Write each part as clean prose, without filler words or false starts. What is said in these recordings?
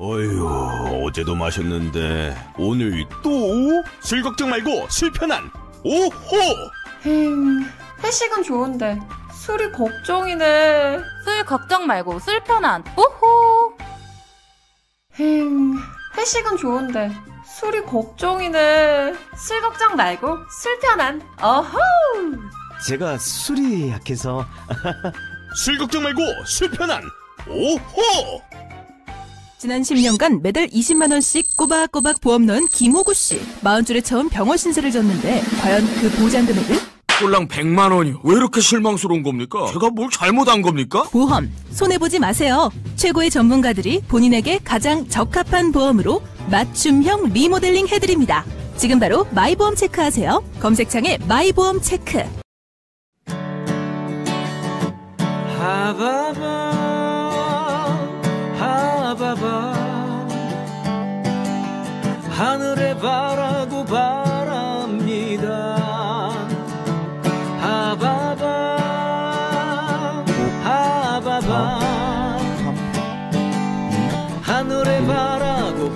어휴, 어제도 마셨는데 오늘 또? 술 걱정 말고 술 편한 오호! 회식은 좋은데 술이 걱정이네. 술 걱정 말고 술 편한 오호. 회식은 좋은데 술이 걱정이네. 술 걱정 말고 술 편한 어호. 제가 술이 약해서 술 걱정 말고 술 편한 오호! 지난 10년간 매달 20만 원씩 꼬박꼬박 보험 넣은 김호구 씨. 40줄에 처음 병원 신세를 졌는데 과연 그 보장 금액은? 꼴랑 100만 원이요. 왜 이렇게 실망스러운 겁니까? 제가 뭘 잘못한 겁니까? 보험 손해보지 마세요. 최고의 전문가들이 본인에게 가장 적합한 보험으로 맞춤형 리모델링 해드립니다. 지금 바로 마이보험 체크하세요. 검색창에 마이보험 체크. 하바바 하바바 하늘에 바라고 바랍니다. 하바바 하바바 하늘에 바라고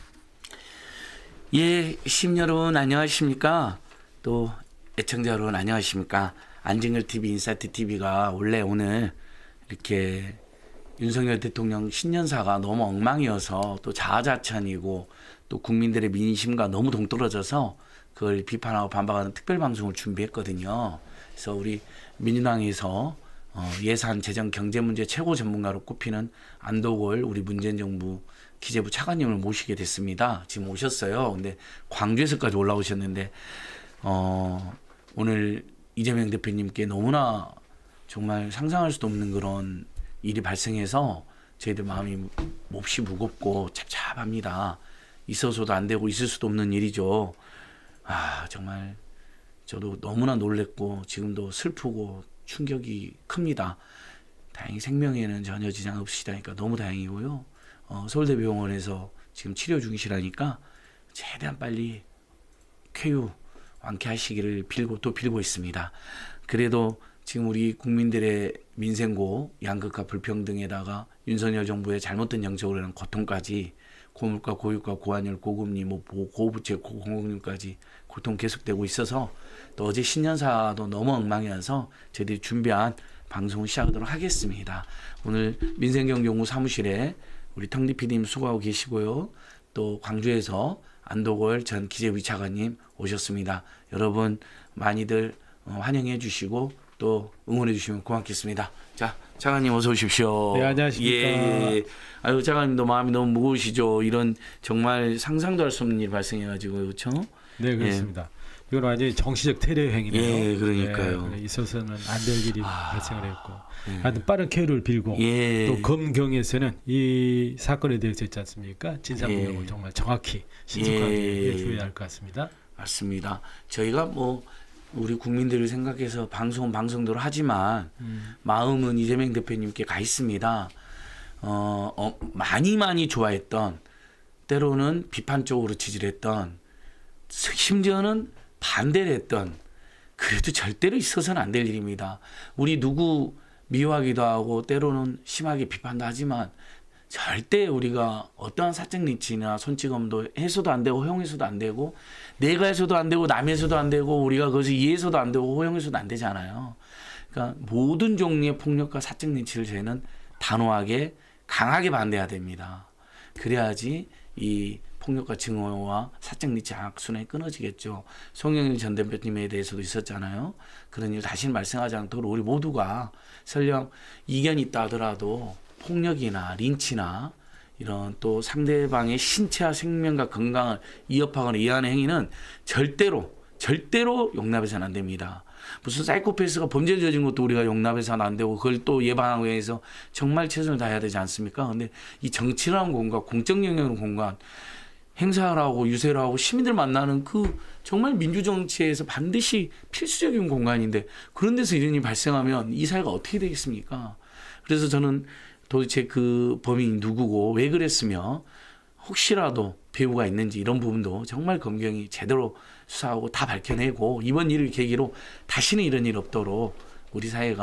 예, 시민 여러분 안녕하십니까? 또 애청자 여러분 안녕하십니까? 안진걸TV 인사이트TV가 원래 오늘 이렇게 윤석열 대통령 신년사가 너무 엉망이어서 또 자아자찬이고 또 국민들의 민심과 너무 동떨어져서 그걸 비판하고 반박하는 특별방송을 준비했거든요. 그래서 우리 민주당에서 예산, 재정, 경제 문제 최고 전문가로 꼽히는 안도골 우리 문재인 정부 기재부 차관님을 모시게 됐습니다. 지금 오셨어요. 근데 광주에서까지 올라오셨는데 오늘 이재명 대표님께 너무나 정말 상상할 수도 없는 그런 일이 발생해서 저희들 마음이 몹시 무겁고 찹찹합니다. 있어서도 안 되고 있을 수도 없는 일이죠. 아, 정말 저도 너무나 놀랬고 지금도 슬프고 충격이 큽니다. 다행히 생명에는 전혀 지장 없으시다니까 너무 다행이고요. 서울대병원에서 지금 치료 중이시라니까 최대한 빨리 쾌유 완쾌하시기를 빌고 또 빌고 있습니다. 그래도 지금 우리 국민들의 민생고, 양극화, 불평등에다가 윤석열 정부의 잘못된 정책으로 인한 고통까지 고물가, 고유가, 고환율, 고금리, 고부채, 고공금리까지 고통 계속되고 있어서 또 어제 신년사도 너무 엉망이어서 저희들이 준비한 방송을 시작하도록 하겠습니다. 오늘 민생경제연구 사무실에 우리 텅디 PD님 수고하고 계시고요. 또 광주에서 안도골 전 기재부 차관님 오셨습니다. 여러분 많이들 환영해 주시고 또 응원해 주시면 고맙겠습니다. 자, 차관님 어서 오십시오. 네, 안녕하십니까. 예. 아유, 차관님도 마음이 너무 무거우시죠. 이런 정말 상상도 할 수 없는 일이 발생해가지고 그렇죠? 네, 그렇습니다. 이건 완전히 정치적 테러 행위네요. 예, 그러니까요. 네, 있어서는 안 될 일이 발생을 했고, 예. 하여튼 빠른 쾌유를 빌고 예. 또 검경에서는 이 사건에 대해서 있지 않습니까? 진상규명을 예. 정말 정확히 신속하게 예. 해줘야 할 것 같습니다. 맞습니다. 저희가 뭐 우리 국민들을 생각해서 방송대로 하지만 마음은 이재명 대표님께 가 있습니다. 많이 좋아했던 때로는 비판적으로 지지했던 심지어는 반대를 했던 그래도 절대로 있어서는 안 될 일입니다. 우리 누구 미워하기도 하고 때로는 심하게 비판도 하지만 절대 우리가 어떠한 사적 리치나 손찌검도 해서도 안 되고 허용해서도 안 되고 내가 해서도 안 되고 남이 해서도 안 되고 우리가 그것을 이해해서도 안 되고 허용해서도 안 되잖아요. 그러니까 모든 종류의 폭력과 사적 리치를 저희는 단호하게 강하게 반대해야 됩니다. 그래야지 이 폭력과 증오와 사적 리치 악순환이 끊어지겠죠. 송영길 전 대표님에 대해서도 있었잖아요. 그런 일 다시는 발생하지 않도록 우리 모두가 설령 이견이 있다 하더라도 폭력이나 린치나 이런 또 상대방의 신체와 생명과 건강을 위협하거나 이해하는 행위는 절대로 용납해서는 안 됩니다. 무슨 사이코패스가 범죄를 저지른 것도 우리가 용납해서는 안 되고 그걸 또 예방하기 위해서 정말 최선을 다해야 되지 않습니까? 근데 이 정치라는 공간, 공적 영역의 공간 행사를 하고 유세를 하고 시민들 만나는 그 정말 민주정치에서 반드시 필수적인 공간인데 그런 데서 이런 일이 발생하면 이 사회가 어떻게 되겠습니까? 그래서 저는 도대체 그 범인이 누구고 왜 그랬으며 혹시라도 배우가 있는지 이런 부분도 정말 검경이 제대로 수사하고 다 밝혀내고 이번 일을 계기로 다시는 이런 일 없도록 우리 사회가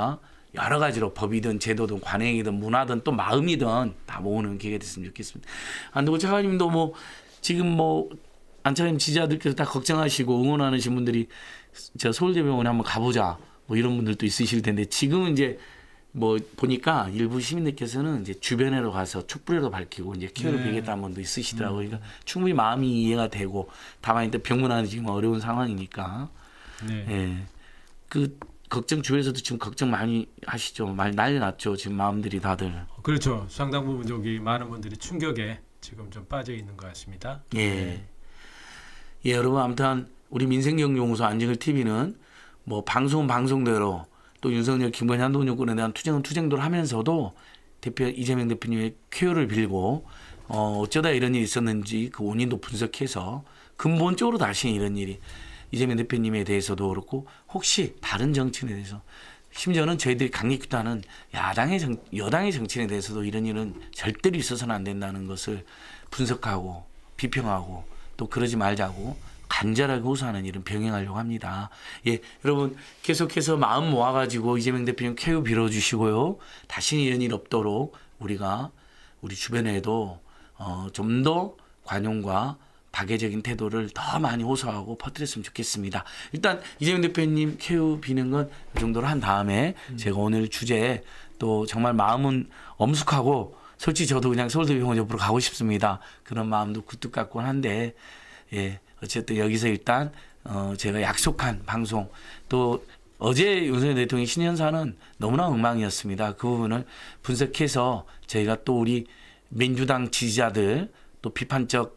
여러 가지로 법이든 제도든 관행이든 문화든 또 마음이든 다 모으는 계기가 됐으면 좋겠습니다. 안동구 차관님도 뭐 지금 뭐 안차관님 지지자들께서 다 걱정하시고 응원하시는 분들이 저 서울대병원에 한번 가보자 뭐 이런 분들도 있으실 텐데 지금은 이제 뭐 보니까 일부 시민들께서는 이제 주변으로 가서 촛불이라도 밝히고 이제 케어를 빌겠다는 분도 있으시더라고요. 그러니까 충분히 마음이 이해가 되고 다만 일단 병문안은 지금 어려운 상황이니까. 네. 예. 그 걱정 주변에서도 지금 걱정 많이 하시죠. 많이 난리 났죠. 지금 마음들이 다들. 그렇죠. 상당 부분 저기 많은 분들이 충격에 지금 좀 빠져 있는 것 같습니다. 예. 예, 여러분 아무튼 우리 민생경제연구소 안진걸 TV는 뭐 방송은 방송대로 또 윤석열, 김건희, 한동훈 정권에 대한 투쟁은 투쟁대로 하면서도 이재명 대표님의 쾌유를 빌고 어쩌다 이런 일이 있었는지 그 원인도 분석해서 근본적으로 다시 이런 일이 이재명 대표님에 대해서도 그렇고 혹시 다른 정치인에 대해서 심지어는 저희들이 강력히도 하는 여당의 정치인에 대해서도 이런 일은 절대로 있어서는 안 된다는 것을 분석하고 비평하고 또 그러지 말자고 간절하게 호소하는 일은 병행하려고 합니다. 예, 여러분 계속해서 마음 모아가지고 이재명 대표님 쾌유 빌어주시고요. 다시는 이런 일 없도록 우리가 우리 주변에도 좀 더 관용과 박애적인 태도를 더 많이 호소하고 퍼뜨렸으면 좋겠습니다. 일단 이재명 대표님 쾌유 비는 건 이 정도로 한 다음에 제가 오늘 주제에 또 정말 마음은 엄숙하고 솔직히 저도 그냥 서울대병원 옆으로 가고 싶습니다. 그런 마음도 굴뚝 같곤 한데 예. 어쨌든 여기서 일단 제가 약속한 방송 또 어제 윤석열 대통령 신년사는 너무나 엉망이었습니다. 그 부분을 분석해서 저희가 또 우리 민주당 지지자들 또 비판적으로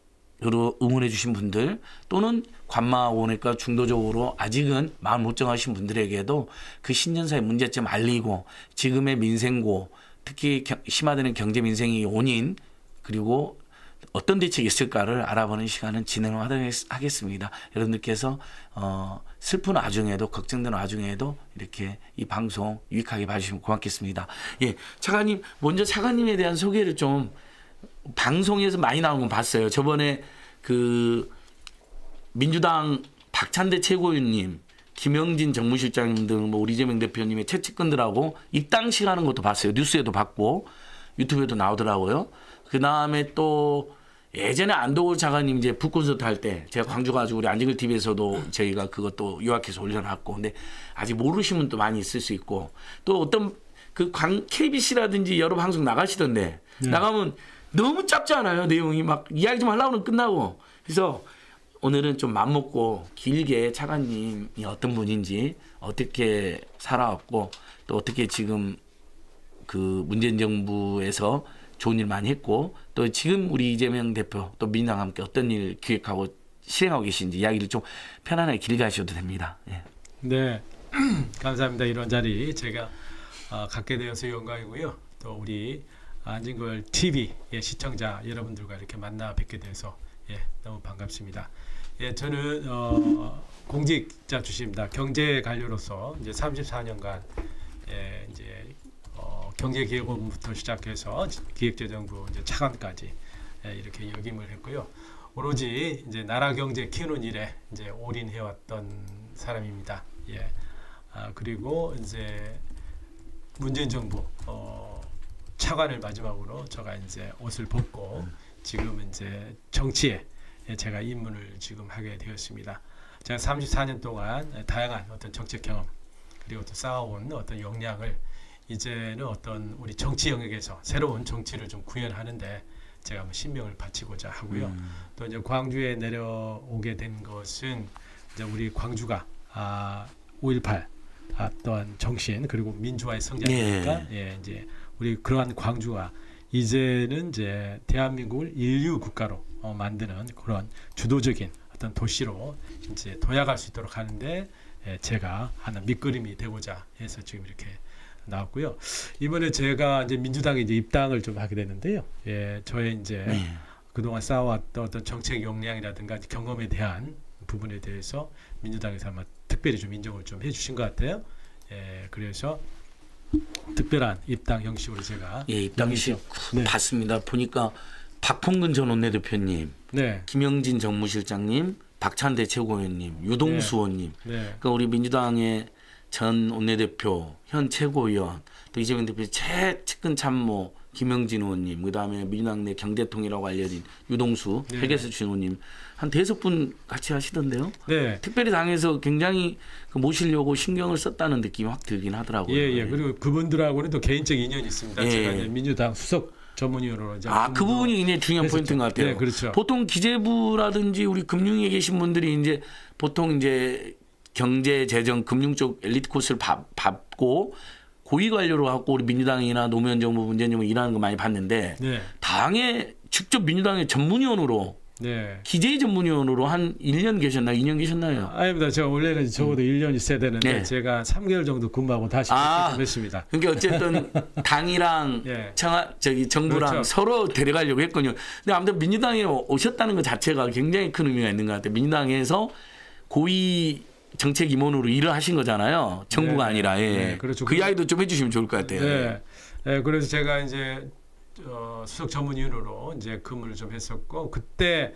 응원해 주신 분들 또는 관마원일까 중도적으로 아직은 마음 못 정하신 분들에게도 그 신년사의 문제점 알리고 지금의 민생고 특히 심화되는 경제 민생이 원인 그리고 어떤 대책이 있을까를 알아보는 시간은 진행하도록 하겠습니다. 여러분들께서 슬픈 와중에도 걱정되는 와중에도 이렇게 이 방송 유익하게 봐주시면 고맙겠습니다. 예, 차관님 먼저 차관님에 대한 소개를 좀 방송에서 많이 나온 건 봤어요. 저번에 그 민주당 박찬대 최고위원님, 김영진 정무실장님 등 뭐 우리 이재명 대표님의 최측근들하고 입당식 하는 것도 봤어요. 뉴스에도 봤고 유튜브에도 나오더라고요. 그 다음에 또 예전에 안도골 차관님 이제 북콘서트 할 때 제가 광주 가지고 우리 안진걸 TV에서도 저희가 그것도 요약해서 올려놨고 근데 아직 모르시는 분도 많이 있을 수 있고 또 어떤 그 KBC라든지 여러 방송 나가시던데 나가면 너무 짧지 않아요? 내용이 막 이야기 좀 하려고는 끝나고 그래서 오늘은 좀 맘먹고 길게 차관님이 어떤 분인지 어떻게 살아왔고 또 어떻게 지금 그 문재인 정부에서 좋은 일 많이 했고 또 지금 우리 이재명 대표 또 민주당과 함께 어떤 일 기획하고 실행하고 계신지 이야기를 좀 편안하게 길게 하셔도 됩니다. 예. 네, 감사합니다. 이런 자리 제가 갖게 되어서 영광이고요. 또 우리 안진걸 TV의 시청자 여러분들과 이렇게 만나 뵙게 돼서 너무 반갑습니다. 예, 저는 공직자 출신입니다. 경제 관료로서 이제 34년간 이제 경제기획본부터 시작해서 기획재정부 이제 차관까지 이렇게 역임을 했고요. 오로지 이제 나라 경제 키우는 일에 이제 올인해왔던 사람입니다. 예. 그리고 이제 문재인 정부 차관을 마지막으로 제가 이제 옷을 벗고 지금 이제 정치에 제가 입문을 지금 하게 되었습니다. 제가 34년 동안 다양한 어떤 정책 경험 그리고 또 쌓아온 어떤 역량을 이제는 어떤 우리 정치 영역에서 새로운 정치를 좀 구현하는데 제가 한번 신명을 바치고자 하고요. 또 이제 광주에 내려오게 된 것은 이제 우리 광주가 5.18 또한 정신 그리고 민주화의 성장이니까 이제 우리 그러한 광주가 이제는 이제 대한민국을 인류 국가로 만드는 그런 주도적인 어떤 도시로 이제 도약할 수 있도록 하는데 제가 하는 밑거름이 되고자 해서 지금 이렇게 나왔고요. 이번에 제가 이제 민주당에 이제 입당을 좀 하게 됐는데요. 예, 저의 이제 그동안 쌓아왔던 어떤 정책 역량이라든가 경험에 대한 부분에 대해서 민주당에서 아마 특별히 좀 인정을 좀 해주신 것 같아요. 예, 그래서 특별한 입당 형식으로 제가 입당식 봤습니다. 보니까 박홍근 전 원내대표님, 김영진 정무실장님, 박찬대 최고위원님, 유동수 의원님, 그러니까 우리 민주당의 전 원내대표, 현 최고위원, 또 이재명 대표 최측근 참모 김영진 의원님, 그다음에 민주당 내 경제통이라고 알려진 유동수 네. 회계사 의원님 한 5분 같이 하시던데요. 네. 특별히 당에서 굉장히 모시려고 신경을 썼다는 느낌이 확 들긴 하더라고요. 예. 그리고 그분들하고는 또 개인적 인연이 있습니다. 예. 제가 이제 민주당 수석 전문위원으로 이제 그 부분이 굉장히 중요한 했었죠. 포인트인 것 같아요. 네, 그렇죠. 보통 기재부라든지 우리 금융에 계신 분들이 이제 보통 이제 경제, 재정, 금융 쪽 엘리트 코스를 밟고 고위 관료로 갖고 우리 민주당이나 노무현 정부, 문재인 정부 일하는 거 많이 봤는데 네. 당에 직접 민주당의 전문위원으로 네. 기재위 전문위원으로 한 1년 계셨나요? 2년 계셨나요? 아닙니다. 제가 원래는 적어도 1년 있어야 되는데 네. 제가 3개월 정도 근무하고 다시 했습니다. 그러니까 어쨌든 당이랑 예. 정부랑 그렇죠. 서로 데려가려고 했거든요. 근데 아무튼 민주당에 오셨다는 것 자체가 굉장히 큰 의미가 있는 것 같아요. 민주당에서 고위 정책 임원으로 일을 하신 거잖아요. 정부가 네. 아니라. 예. 네, 그렇죠. 그 이야기도 좀 해주시면 좋을 것 같아요. 네. 네, 그래서 제가 이제 수석 전문위원으로 이제 근무를 좀 했었고 그때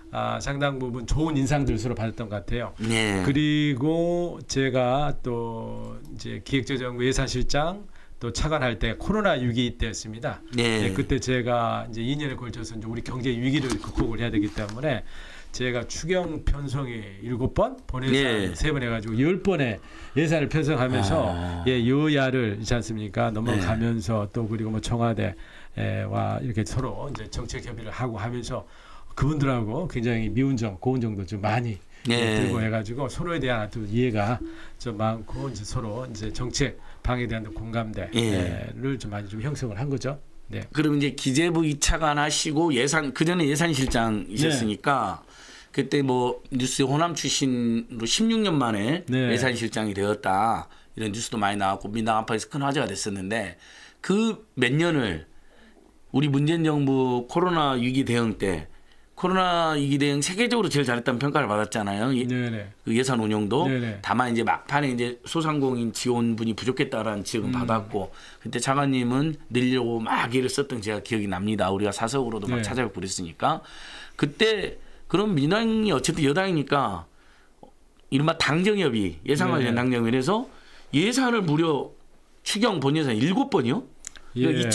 상당 부분 좋은 인상들 서로 받았던 것 같아요. 네. 그리고 제가 또 이제 기획재정부 예산실장 또 차관할 때 코로나 위기 때였습니다. 네. 네, 그때 제가 이제 2년에 걸쳐서 이제 우리 경제 위기를 극복을 해야 되기 때문에 제가 추경 편성이 7번, 본예산 네. 3번 해가지고 10번의 예산을 편성하면서 여야를 있지 않습니까? 넘어가면서 또 그리고 뭐 청와대와 이렇게 서로 이제 정책 협의를 하고 하면서 그분들하고 굉장히 미운정, 고운정도 좀 많이 들고 해가지고 서로에 대한 또 이해가 좀 많고 이제 서로 이제 정책 방에 대한 공감대를 좀 많이 좀 형성을 한 거죠. 네. 그럼 이제 기재부 2차관 하시고 그 전에 예산실장이셨으니까 그때 뭐 뉴스 호남 출신으로 16년 만에 예산실장이 되었다 이런 뉴스도 많이 나왔고 민당 안팎에서 큰 화제가 됐었는데 그 몇 년을 우리 문재인 정부 코로나 위기 대응 때 코로나 위기 대응 세계적으로 제일 잘했다는 평가를 받았잖아요. 그 예산 운용도. 다만 이제 막판에 이제 소상공인 지원분이 부족했다라는 지적은 받았고 그때 차관님은 늘려고 막 애를 썼던 제가 기억이 납니다. 우리가 사석으로도 막 찾아뵙고 그랬으니까 그때 그럼 민주당이 어쨌든 여당이니까 이른바 당정협의 예산 관련 당정협의에서 예산을 무려 추경 본예산 7번이요? 그러니까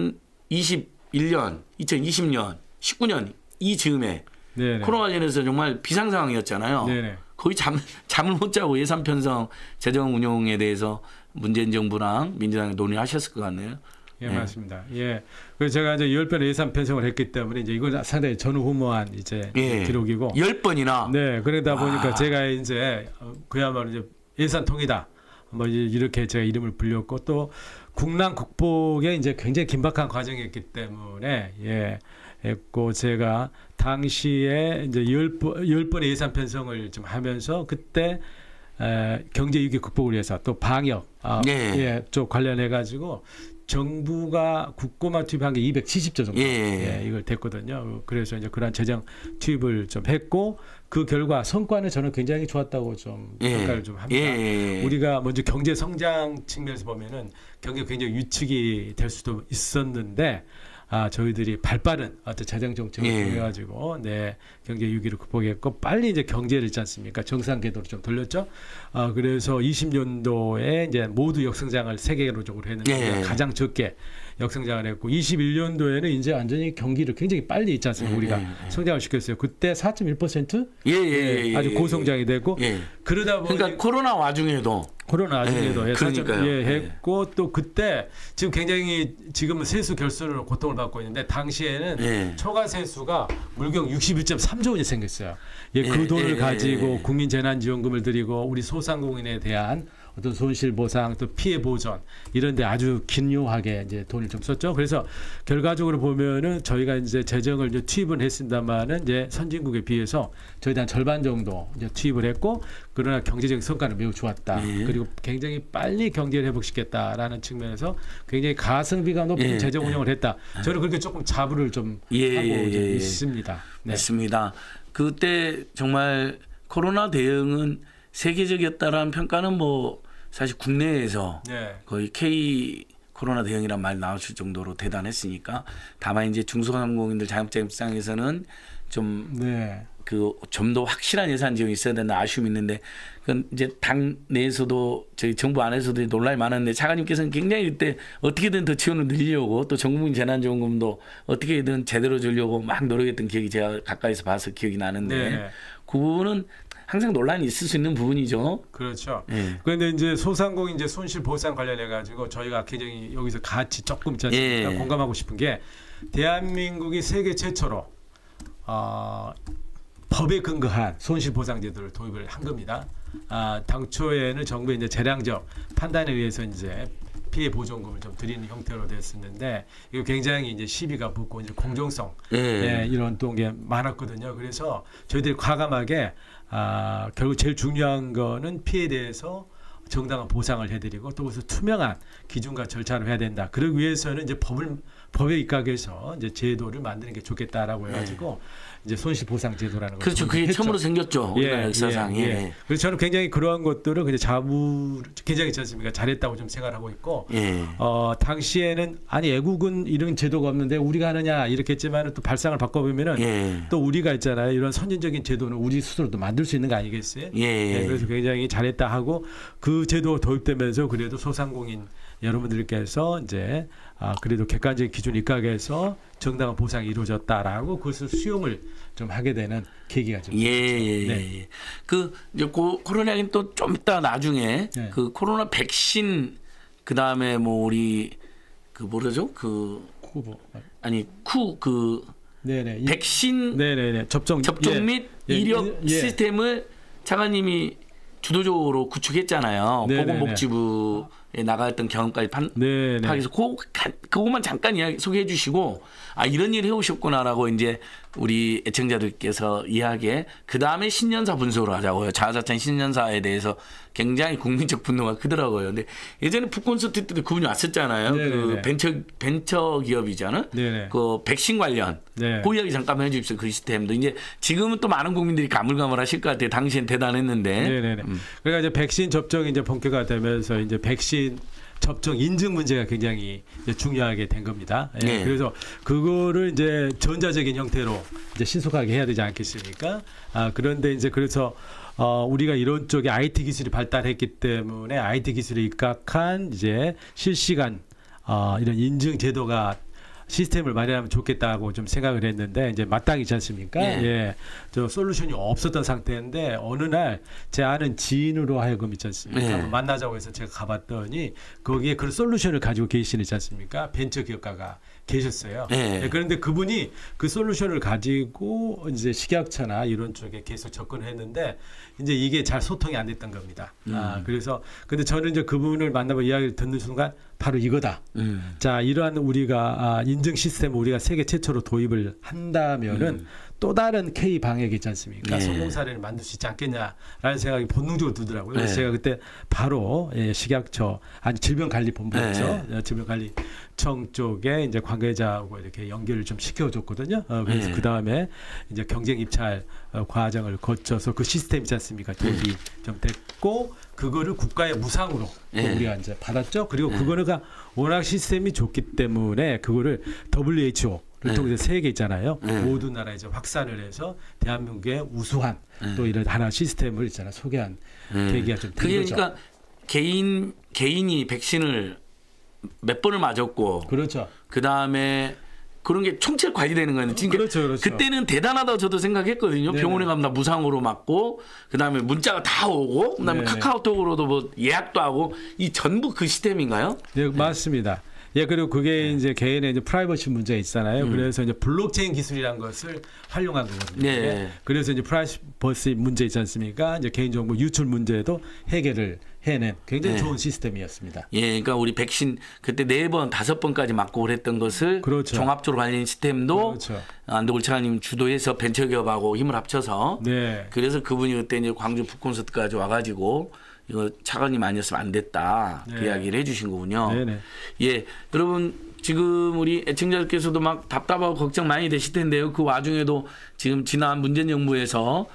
2021년, 2020년, 19년 이 즈음에 코로나 관련해서 정말 비상 상황이었잖아요. 거의 잠을 못 자고 예산 편성, 재정 운용에 대해서 문재인 정부랑 민주당이 논의하셨을 것 같네요. 예, 맞습니다. 예. 그래서 제가 이제 10번의 예산 편성을 했기 때문에 이제 이건 상당히 전후무한 이제 기록이고. 10번이나? 네. 그러다 보니까 제가 이제 그야말로 이제 예산 통이다. 뭐 이렇게 제가 이름을 불렸고 또 국난 극복에 이제 굉장히 긴박한 과정이었기 때문에 했고 제가 당시에 이제 10번의 예산 편성을 좀 하면서 그때 경제 위기 극복을 위해서 또 방역 쪽 관련해 가지고 정부가 국고만 투입한 게 270조 정도 이걸 됐거든요. 그래서 이제 그런 재정 투입을 좀 했고 그 결과 성과는 저는 굉장히 좋았다고 좀 평가를 좀 합니다. 우리가 먼저 경제 성장 측면에서 보면은 경기가 굉장히 위축이 될 수도 있었는데 저희들이 발빠른 어떤 재정 정책을 통해 가지고 경제 위기를 극복했고 빨리 이제 경제를 있지 않습니까? 정상 궤도로 좀 돌렸죠. 그래서 20년도에 이제 모두 역성장을 세계적으로 했는데 가장 적게 역성장을 했고 21년도에는 이제 완전히 경기를 굉장히 빨리 있지 않습니까? 우리가 성장을 시켰어요. 그때 4.1% 아주 고성장이 되고 그러다 보니 그러니까 코로나 와중에도 했고 또 그때 지금 굉장히 지금은 세수 결손으로 고통을 받고 있는데 당시에는 초과 세수가 물경 61.3조 원이 생겼어요. 그 돈을 가지고 국민재난지원금을 드리고 우리 소상공인에 대한 어떤 손실 보상 또 피해 보전 이런 데 아주 긴요하게 이제 돈을 좀 썼죠. 그래서 결과적으로 보면은 저희가 이제 재정을 이제 투입은 했습니다만은 이제 선진국에 비해서 저희도 한 절반 정도 이제 투입을 했고 그러나 경제적인 성과는 매우 좋았다. 그리고 굉장히 빨리 경제를 회복시켰다라는 측면에서 굉장히 가성비가 높은 재정 운영을 했다. 저는 그렇게 조금 자부를 좀 하고 있습니다. 맞습니다. 그때 정말 코로나 대응은 세계적이었다라는 평가는 뭐 사실 국내에서 거의 K 코로나 대응이란 말 나왔을 정도로 대단했으니까 다만 이제 중소상공인들 자영업자 입장에서는 좀 그 좀 더 확실한 예산 지원이 있어야 된다 아쉬움이 있는데 그건 이제 당 내에서도 저희 정부 안에서도 논란이 많았는데 차관님께서는 굉장히 그때 어떻게든 더 지원을 늘리려고 또 전국민 재난지원금도 어떻게든 제대로 주려고 막 노력했던 기억이 제가 가까이서 봐서 기억이 나는데 네. 그 부분은 항상 논란이 있을 수 있는 부분이죠. 그렇죠. 예. 그런데 이제 소상공 이제 손실 보상 관련해 가지고 저희가 굉장히 여기서 같이 조금 있지 않습니까? 예. 공감하고 싶은 게 대한민국이 세계 최초로 법에 근거한 손실 보상 제도를 도입을 한 겁니다. 당초에는 정부의 이제 재량적 판단에 의해서 이제 피해 보존금을 좀 드리는 형태로 됐었는데 이거 굉장히 이제 시비가 붙고 이제 공정성 이런 또 게 많았거든요. 그래서 저희들이 과감하게 결국 제일 중요한 거는 피해에 대해서 정당한 보상을 해드리고 또 그래서 투명한 기준과 절차를 해야 된다. 그러기 위해서는 이제 법에 입각해서 이제 제도를 만드는 게 좋겠다라고 해가지고 이제 손실 보상 제도라는 걸 그렇죠. 그게 했죠. 처음으로 생겼죠. 우리나라 역사상. 예. 그래서 저는 굉장히 그러한 것들을 그냥 굉장히 있지 않습니까? 잘했다고 좀 생각하고 있고 당시에는 아니 애국은 이런 제도가 없는데 우리가 하느냐 이렇게 했지만 또 발상을 바꿔보면은 또 우리가 있잖아요. 이런 선진적인 제도는 우리 스스로도 만들 수 있는 거 아니겠어요? 그래서 굉장히 잘했다 하고 그 제도가 도입되면서 그래도 소상공인 여러분들께서 이제 그래도 객관적인 기준 입각해서 정당한 보상이 이루어졌다라고 그것을 수용을 좀 하게 되는 계기가 좀 예. 그 이제 코로나는 또 좀 이따 나중에 그 코로나 백신 그 다음에 뭐 우리 그 뭐라죠 그 백신 접종 및 이력 시스템을 차관님이 주도적으로 구축했잖아요. 보건복지부에 나갔던 경험까지 파악해서 그것만 잠깐 소개해 주시고 이런 일 해오셨구나라고 이제 우리 애청자들께서 이해하게 그 다음에 신년사 분석을 하자고요. 자화자찬 신년사에 대해서 굉장히 국민적 분노가 크더라고요. 근데 예전에 북콘서트 때도 그분이 왔었잖아요. 그 벤처 기업이잖아요. 그 백신 관련 그 이야기 잠깐만 해주십시오. 그 시스템도 이제 지금은 또 많은 국민들이 가물가물하실 것 같아요. 당시엔 대단했는데. 그러니까 이제 백신 접종이 이제 본격화되면서 이제 백신 접종 인증 문제가 굉장히 이제 중요하게 된 겁니다. 그래서 그거를 이제 전자적인 형태로 이제 신속하게 해야 되지 않겠습니까? 그런데 이제 그래서 우리가 이런 쪽에 IT 기술이 발달했기 때문에 IT 기술에 입각한 이제 실시간 이런 인증 제도가 시스템을 마련하면 좋겠다고 좀 생각을 했는데 이제 마땅이지 않습니까? 저 솔루션이 없었던 상태인데 어느 날 제 아는 지인으로 하여금 있지 않습니까? 만나자고 해서 제가 가봤더니 거기에 그런 솔루션을 가지고 계시지 않습니까? 벤처 기업가가 계셨어요. 그런데 그분이 그 솔루션을 가지고 이제 식약처나 이런 쪽에 계속 접근을 했는데 이제 이게 잘 소통이 안 됐던 겁니다. 그래서 근데 저는 이제 그분을 만나고 이야기를 듣는 순간 바로 이거다. 자, 이러한 우리가 인증 시스템을 우리가 세계 최초로 도입을 한다면은 또 다른 K 방역이 있지 않습니까? 성공 사례를 만들 수 있지 않겠냐라는 생각이 본능적으로 들더라고요. 그래서 제가 그때 바로 식약처 질병관리본부였죠. 질병관리청 쪽에 이제 관계자하고 이렇게 연결을 좀 시켜줬거든요. 그래서 그 다음에 이제 경쟁 입찰 과정을 거쳐서 그 시스템 있지 않습니까? 도입이 좀 됐고 그거를 국가의 무상으로 우리가 이제 받았죠. 그리고 그거는 워낙 시스템이 좋기 때문에 그거를 WHO를 통해서 세계 있잖아요. 모든 나라에 이제 확산을 해서 대한민국의 우수한 또 이런 하나 시스템을 있잖아 소개한 계기가 좀 된 거죠. 그러니까 개인이 백신을 몇 번을 맞았고, 그 다음에 그런 게 총체로 관리되는 거예요. 그렇죠. 그때는 대단하다고 저도 생각했거든요. 병원에 가면 다 무상으로 맞고, 그 다음에 문자가 다 오고, 그 다음에 카카오톡으로도 뭐 예약도 하고, 이 전부 그 시스템인가요? 네, 맞습니다. 그리고 그게 이제 개인의 이제 프라이버시 문제 있잖아요. 그래서 이제 블록체인 기술이라는 것을 활용한 거거든요. 그래서 이제 프라이버시 문제 있지 않습니까? 이제 개인정보 유출 문제도 해결을 해낸 굉장히 좋은 시스템이었습니다. 그러니까 우리 백신 그때 4번, 5번까지 맞고 그랬던 것을 종합적으로 관리하는 시스템도 안덕울 차관님 주도해서 벤처기업하고 힘을 합쳐서 그래서 그분이 그때 이제 광주 북콘서트까지 와가지고 이거 차관님 아니었으면 안 됐다 그 이야기를 해주신 거군요. 여러분 지금 우리 애청자들께서도 막 답답하고 걱정 많이 되실 텐데요. 그 와중에도 지금 지난 문재인 정부에서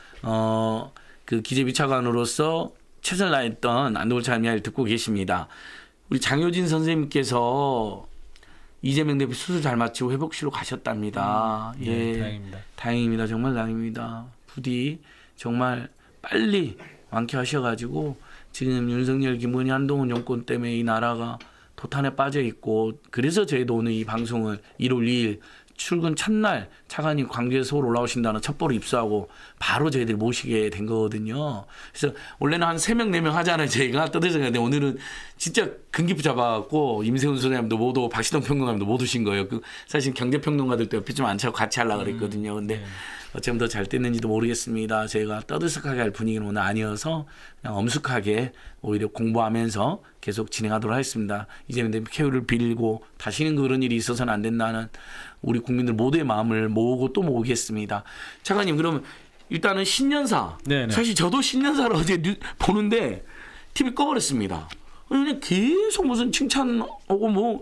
그 기재비 차관으로서 최선을 다했던 안덕울 차관 이야기를 듣고 계십니다. 우리 장효진 선생님께서 이재명 대표 수술 잘 마치고 회복실로 가셨답니다. 다행입니다. 다행입니다. 정말 다행입니다. 부디 정말 빨리 완쾌하셔가지고 지금 윤석열, 김건희, 한동훈 정권 때문에 이 나라가 도탄에 빠져 있고 그래서 저희도 오늘 이 방송을 1월 2일 출근 첫날 차관님 광주에서 서울 올라오신다는 첩보로 입수하고 바로 저희들이 모시게 된 거거든요. 그래서 원래는 한 3명, 4명 하잖아요. 저희가 떠들었는데 오늘은 진짜 근기부 잡아갖고 임세훈 소장님도 못 오고 박시동 평론가님도 못 오신 거예요. 그 사실 경제평론가들도 옆에 좀 앉혀서 같이 하려고 그랬거든요. 근데 어쩜 더 잘 됐는지도 모르겠습니다. 저희가 떠들썩하게 할 분위기는 오늘 아니어서 그냥 엄숙하게 오히려 공부하면서 계속 진행하도록 하겠습니다. 이재명 쾌유를 빌고 다시는 그런 일이 있어서는 안 된다는 우리 국민들 모두의 마음을 모으고 또 모으겠습니다. 차관님 그러면 일단은 신년사. 네네. 사실 저도 신년사를 어제 보는데 TV 꺼버렸습니다. 그냥 계속 무슨 칭찬하고 뭐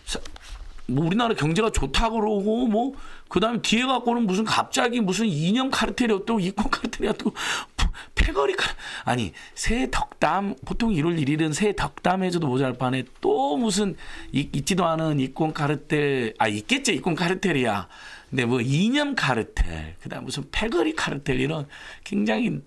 우리나라 경제가 좋다고 그러고 뭐 그다음에 뒤에 갖고는 무슨 갑자기 무슨 이념 카르텔이 또 이권 카르텔이 또 패거리 아니 새 덕담 보통 1월 1일은 새 덕담 해줘도 모자랄 판에 또 무슨 있지도 않은 이권 카르텔 있겠지 이권 카르텔이야. 근데 뭐 이념 카르텔 그다음 무슨 패거리 카르텔 이런 굉장히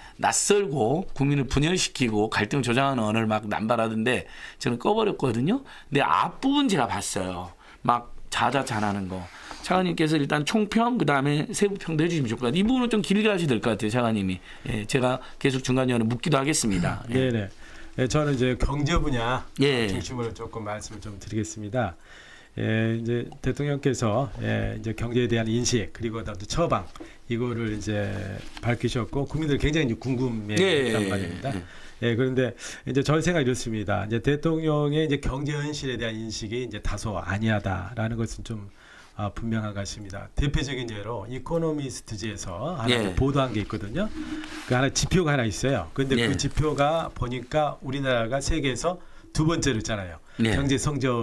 낯설고 국민을 분열시키고 갈등을 조장하는 언어를 막 남발하던데 저는 꺼버렸거든요. 근데 앞부분 제가 봤어요. 막 자자잔하는 거. 차관님께서 일단 총평 그다음에 세부평도 해주시면 좋을 것 같아요. 이 부분은 좀 길게 하셔야 될 것 같아요. 차관님이. 예, 제가 계속 중간중간에 묻기도 하겠습니다. 예. 네네. 예, 저는 이제 경제 분야 예. 중심으로 조금 말씀을 좀 드리겠습니다. 예, 이제 대통령께서 이제 경제에 대한 인식 그리고 또 처방 이거를 이제 밝히셨고 국민들 굉장히 궁금해했단 말입니다. 예, 그런데 이제 저희 생각이 이렇습니다. 이제 대통령의 이제 경제 현실에 대한 인식이 이제 다소 아니하다라는 것은 좀 분명한 것 같습니다. 대표적인 예로 이코노미스트지에서 하나 보도한 게 있거든요. 그 하나 지표가 하나 있어요. 그런데 그 지표가 보니까 우리나라가 세계에서 2번째로 있잖아요. 경제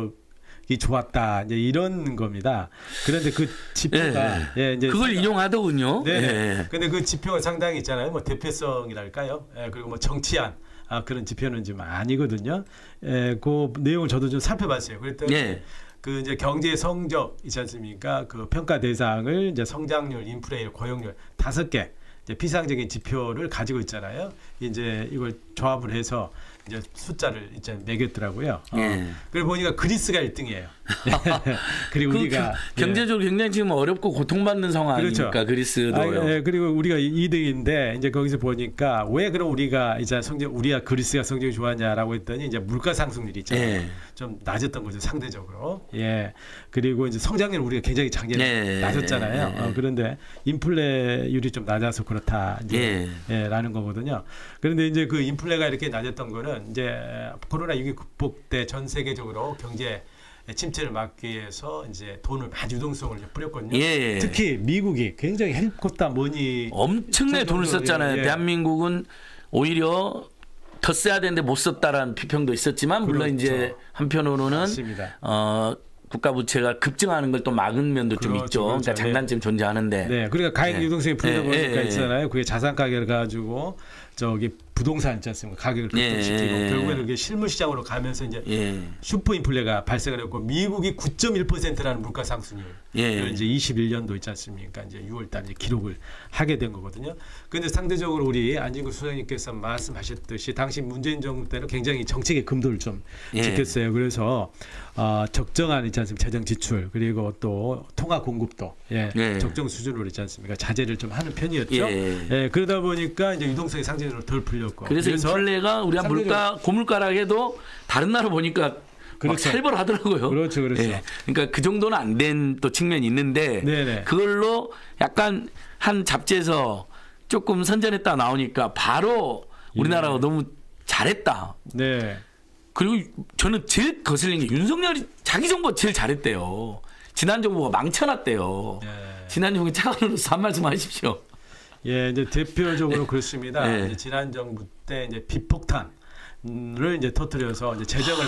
성적이 좋았다 이제 이런 겁니다. 그런데 그 지표가 이제 그걸 인용하더군요. 네. 근데 그 지표가 상당히 있잖아요. 뭐 대표성이랄까요. 그리고 뭐 정치안 그런 지표는 좀 아니거든요. 그 내용을 저도 좀 살펴봤어요. 그랬더니 그 이제 경제 성적 있지 않습니까? 그 평가 대상을 이제 성장률, 인플레이율, 고용률 5개 이제 피상적인 지표를 가지고 있잖아요. 이제 이걸 조합을 해서 이제 숫자를 이제 매겼더라고요. 그리고 보니까 그리스가 1등이에요. 그리고 우리가 경제적으로 굉장히 지금 어렵고 고통받는 상황 아닙니까? 그렇죠. 그리스도요. 그리고 우리가 2등인데 이제 거기서 보니까 왜 그럼 우리가 이제 우리가 그리스가 성적이 좋았냐라고 했더니 이제 물가 상승률이 있잖아요. 좀 낮았던 거죠 상대적으로. 그리고 이제 성장률 우리가 굉장히 작년에 낮았잖아요. 그런데 인플레율이 좀 낮아서 그렇다 이제 라는 거거든요. 그런데 이제 그 인플레가 이렇게 낮았던 거는 이제 코로나 위기 극복 때 전 세계적으로 경제 침체를 막기 위해서 이제 돈을 많이 유동성을 뿌렸거든요. 특히 미국이 굉장히 헬리콥터 머니 엄청나게 돈을 썼잖아요. 대한민국은 오히려 더 써야 되는데 못 썼다라는批평도 있었지만 물론 이제 한편으로는 국가 부채가 급증하는 걸 또 막은 면도 좀 있죠. 그러니까 장단점 존재하는데. 그러니까 가액 유동성이 풀리다 보니까 있잖아요. 그게 자산 가격을 가지고 저기 부동산 있지 않습니까? 가격을 급등시키고 결국에는 그게 실물 시장으로 가면서 이제 슈퍼 인플레가 발생을 했고 미국이 9.1%라는 물가 상승률 이제 21년도 있지 않습니까? 이제 6월 달에 기록을 하게 된 거거든요. 그런데 상대적으로 우리 안진구 소장님께서 말씀하셨듯이 당시 문재인 정부 때는 굉장히 정책의 금도를 좀 지켰어요. 그래서 적정한 있지 않습니까? 재정 지출 그리고 또 통화 공급도 적정 수준으로 있지 않습니까? 자제를 좀 하는 편이었죠. 그러다 보니까 이제 유동성이 상대적으로 덜 풀렸고 그래서 인플레가 우리가 고물가락해도 다른 나라 보니까 막 살벌하더라고요. 그렇죠. 그러니까 그 정도는 안 된 또 측면이 있는데 그걸로 약간 한 잡지에서 조금 선전했다 나오니까 바로 우리나라가 너무 잘했다. 그리고 저는 제일 거슬린 게 윤석열이 자기 정부 제일 잘했대요. 지난 정부가 망쳐놨대요. 지난 정부 차관으로서 한 말씀 하십시오. 이제 대표적으로 그렇습니다. 이제 지난 정부 때 이제 비폭탄을 이제 터뜨려서 이제 재정을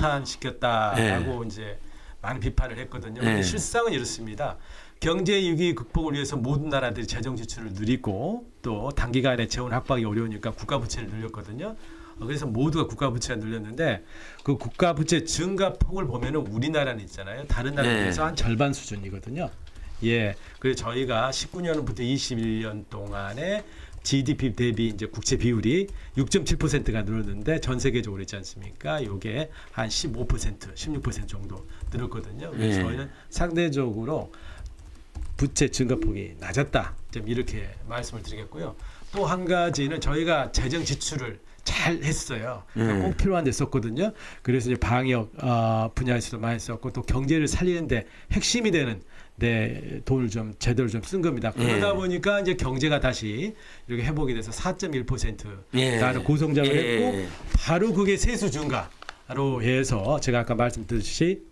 파탄시켰다라고 이제 많은 비판을 했거든요. 근데 실상은 이렇습니다. 경제 위기 극복을 위해서 모든 나라들이 재정 지출을 늘리고 또 단기간에 재원 확보하기 어려우니까 국가 부채를 늘렸거든요. 그래서 모두가 국가 부채가 늘렸는데 그 국가 부채 증가 폭을 보면은 우리나라는 있잖아요. 다른 나라에 비해서 한 절반 수준이거든요. 예. 그래서 저희가 19년부터 21년 동안에 GDP 대비 이제 국채 비율이 6.7%가 늘었는데 전 세계적으로 있지 않습니까? 요게 한 15%, 16% 정도 늘었거든요. 그래서 예. 저희는 상대적으로 부채 증가폭이 낮았다. 좀 이렇게 말씀을 드리겠고요. 또 한 가지는 저희가 재정 지출을 잘 했어요. 꼭 필요한 데 썼거든요. 그래서 이제 방역 분야에서도 많이 썼고 또 경제를 살리는데 핵심이 되는 돈을 좀 제대로 좀 쓴 겁니다. 그러다 보니까 이제 경제가 다시 이렇게 회복이 돼서 4.1%라는 고성장을 했고 바로 그게 세수 증가로 해서 제가 아까 말씀드렸듯이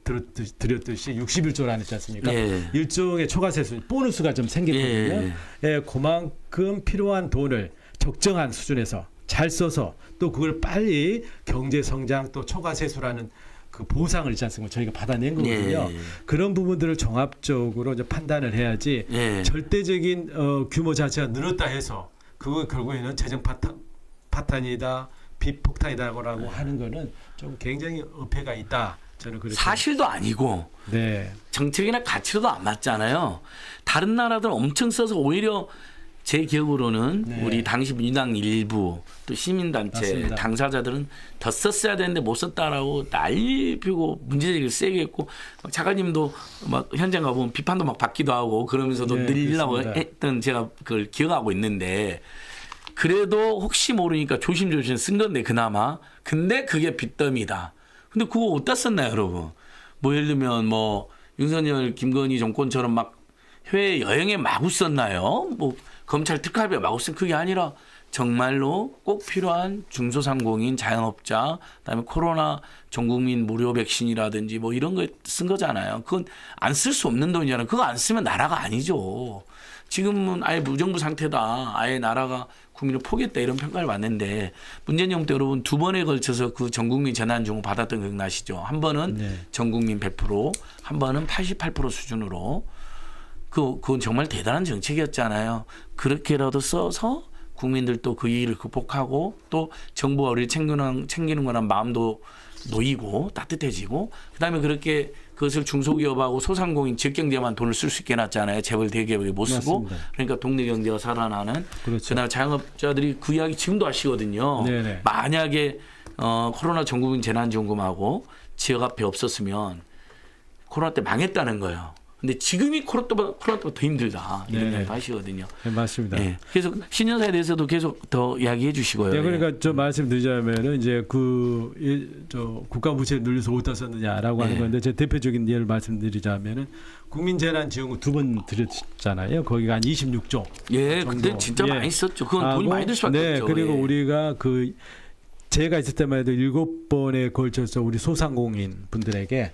61조라는 했지 않습니까? 일종의 초과세수 보너스가 좀 생겼거든요. 그만큼 필요한 돈을 적정한 수준에서 잘 써서 또 그걸 빨리 경제 성장 또 초과 세수라는 그 보상을 있지 않습니까? 저희가 받아낸 거거든요. 그런 부분들을 종합적으로 이제 판단을 해야지 절대적인 규모 자체가 늘었다 해서 그거 결국에는 재정 파탄이다, 빚 폭탄이다라고 하는 거는 좀 굉장히 어폐가 있다. 저는 그렇게 사실도 아니고 정책이나 가치로도 안 맞잖아요. 다른 나라들 엄청 써서 오히려 제 기억으로는 우리 당시 민주당 일부 또 시민단체 맞습니다. 당사자들은 더 썼어야 되는데 못 썼다라고 난리 피우고 문제제기를 세게 했고 작가님도 막 현장 가보면 비판도 막 받기도 하고 그러면서도 늘리려고 그렇습니다. 했던 제가 그걸 기억하고 있는데 그래도 혹시 모르니까 조심조심 쓴 건데 그나마 근데 그게 빚더미다. 근데 그거 어디다 썼나요 여러분? 뭐 예를 들면 뭐 윤석열 김건희 정권처럼 막 해외 여행에 마구 썼나요? 뭐 검찰 특활비가 마구 쓴 그게 아니라 정말로 꼭 필요한 중소상공인 자영업자 그다음에 코로나 전 국민 무료 백신이라든지 뭐 이런 거 쓴 거잖아요. 그건 안 쓸 수 없는 돈이잖아요. 그거 안 쓰면 나라가 아니죠. 지금은 아예 무정부 상태다. 아예 나라가 국민을 포기했다 이런 평가를 받는데 문재인 정부 때 여러분 두 번에 걸쳐서 그 전국민 재난지원금 받았던 거 기억나시죠? 한 번은 전국민 100%, 한 번은 88% 수준으로 그건 정말 대단한 정책이었잖아요. 그렇게라도 써서 국민들도 그 일을 극복하고 또 정부가 우리를 챙기는 거란 마음도 놓이고 따뜻해지고 그다음에 그렇게 그것을 중소기업하고 소상공인 지역경제만 돈을 쓸 수 있게 해놨잖아요. 재벌 대기업이 못 쓰고. 맞습니다. 그러니까 동네 경제가 살아나는. 그렇죠. 그다음에 자영업자들이 그 이야기 지금도 하시거든요. 네네. 만약에 코로나 전국민 재난지원금하고 지역 화폐 없었으면 코로나 때 망했다는 거예요. 근데 지금이 코로나보다 더 힘들다 이런 이야기 하시거든요. 네, 맞습니다. 네. 그래서 신년사에 대해서도 계속 더 이야기해 주시고요. 네, 그러니까 저 말씀드리자면은 이제 저 국가 부채를 늘려서 어디다 썼느냐라고 하는 건데 제 대표적인 예를 말씀드리자면은 국민재난지원금 2번 드렸잖아요. 거기가 한 26조. 예, 정도. 근데 진짜 많이 썼죠. 그건 돈이 많이 들 수밖에 없죠. 그리고 예. 우리가 제가 있을 때만 해도 7번에 걸쳐서 우리 소상공인 분들에게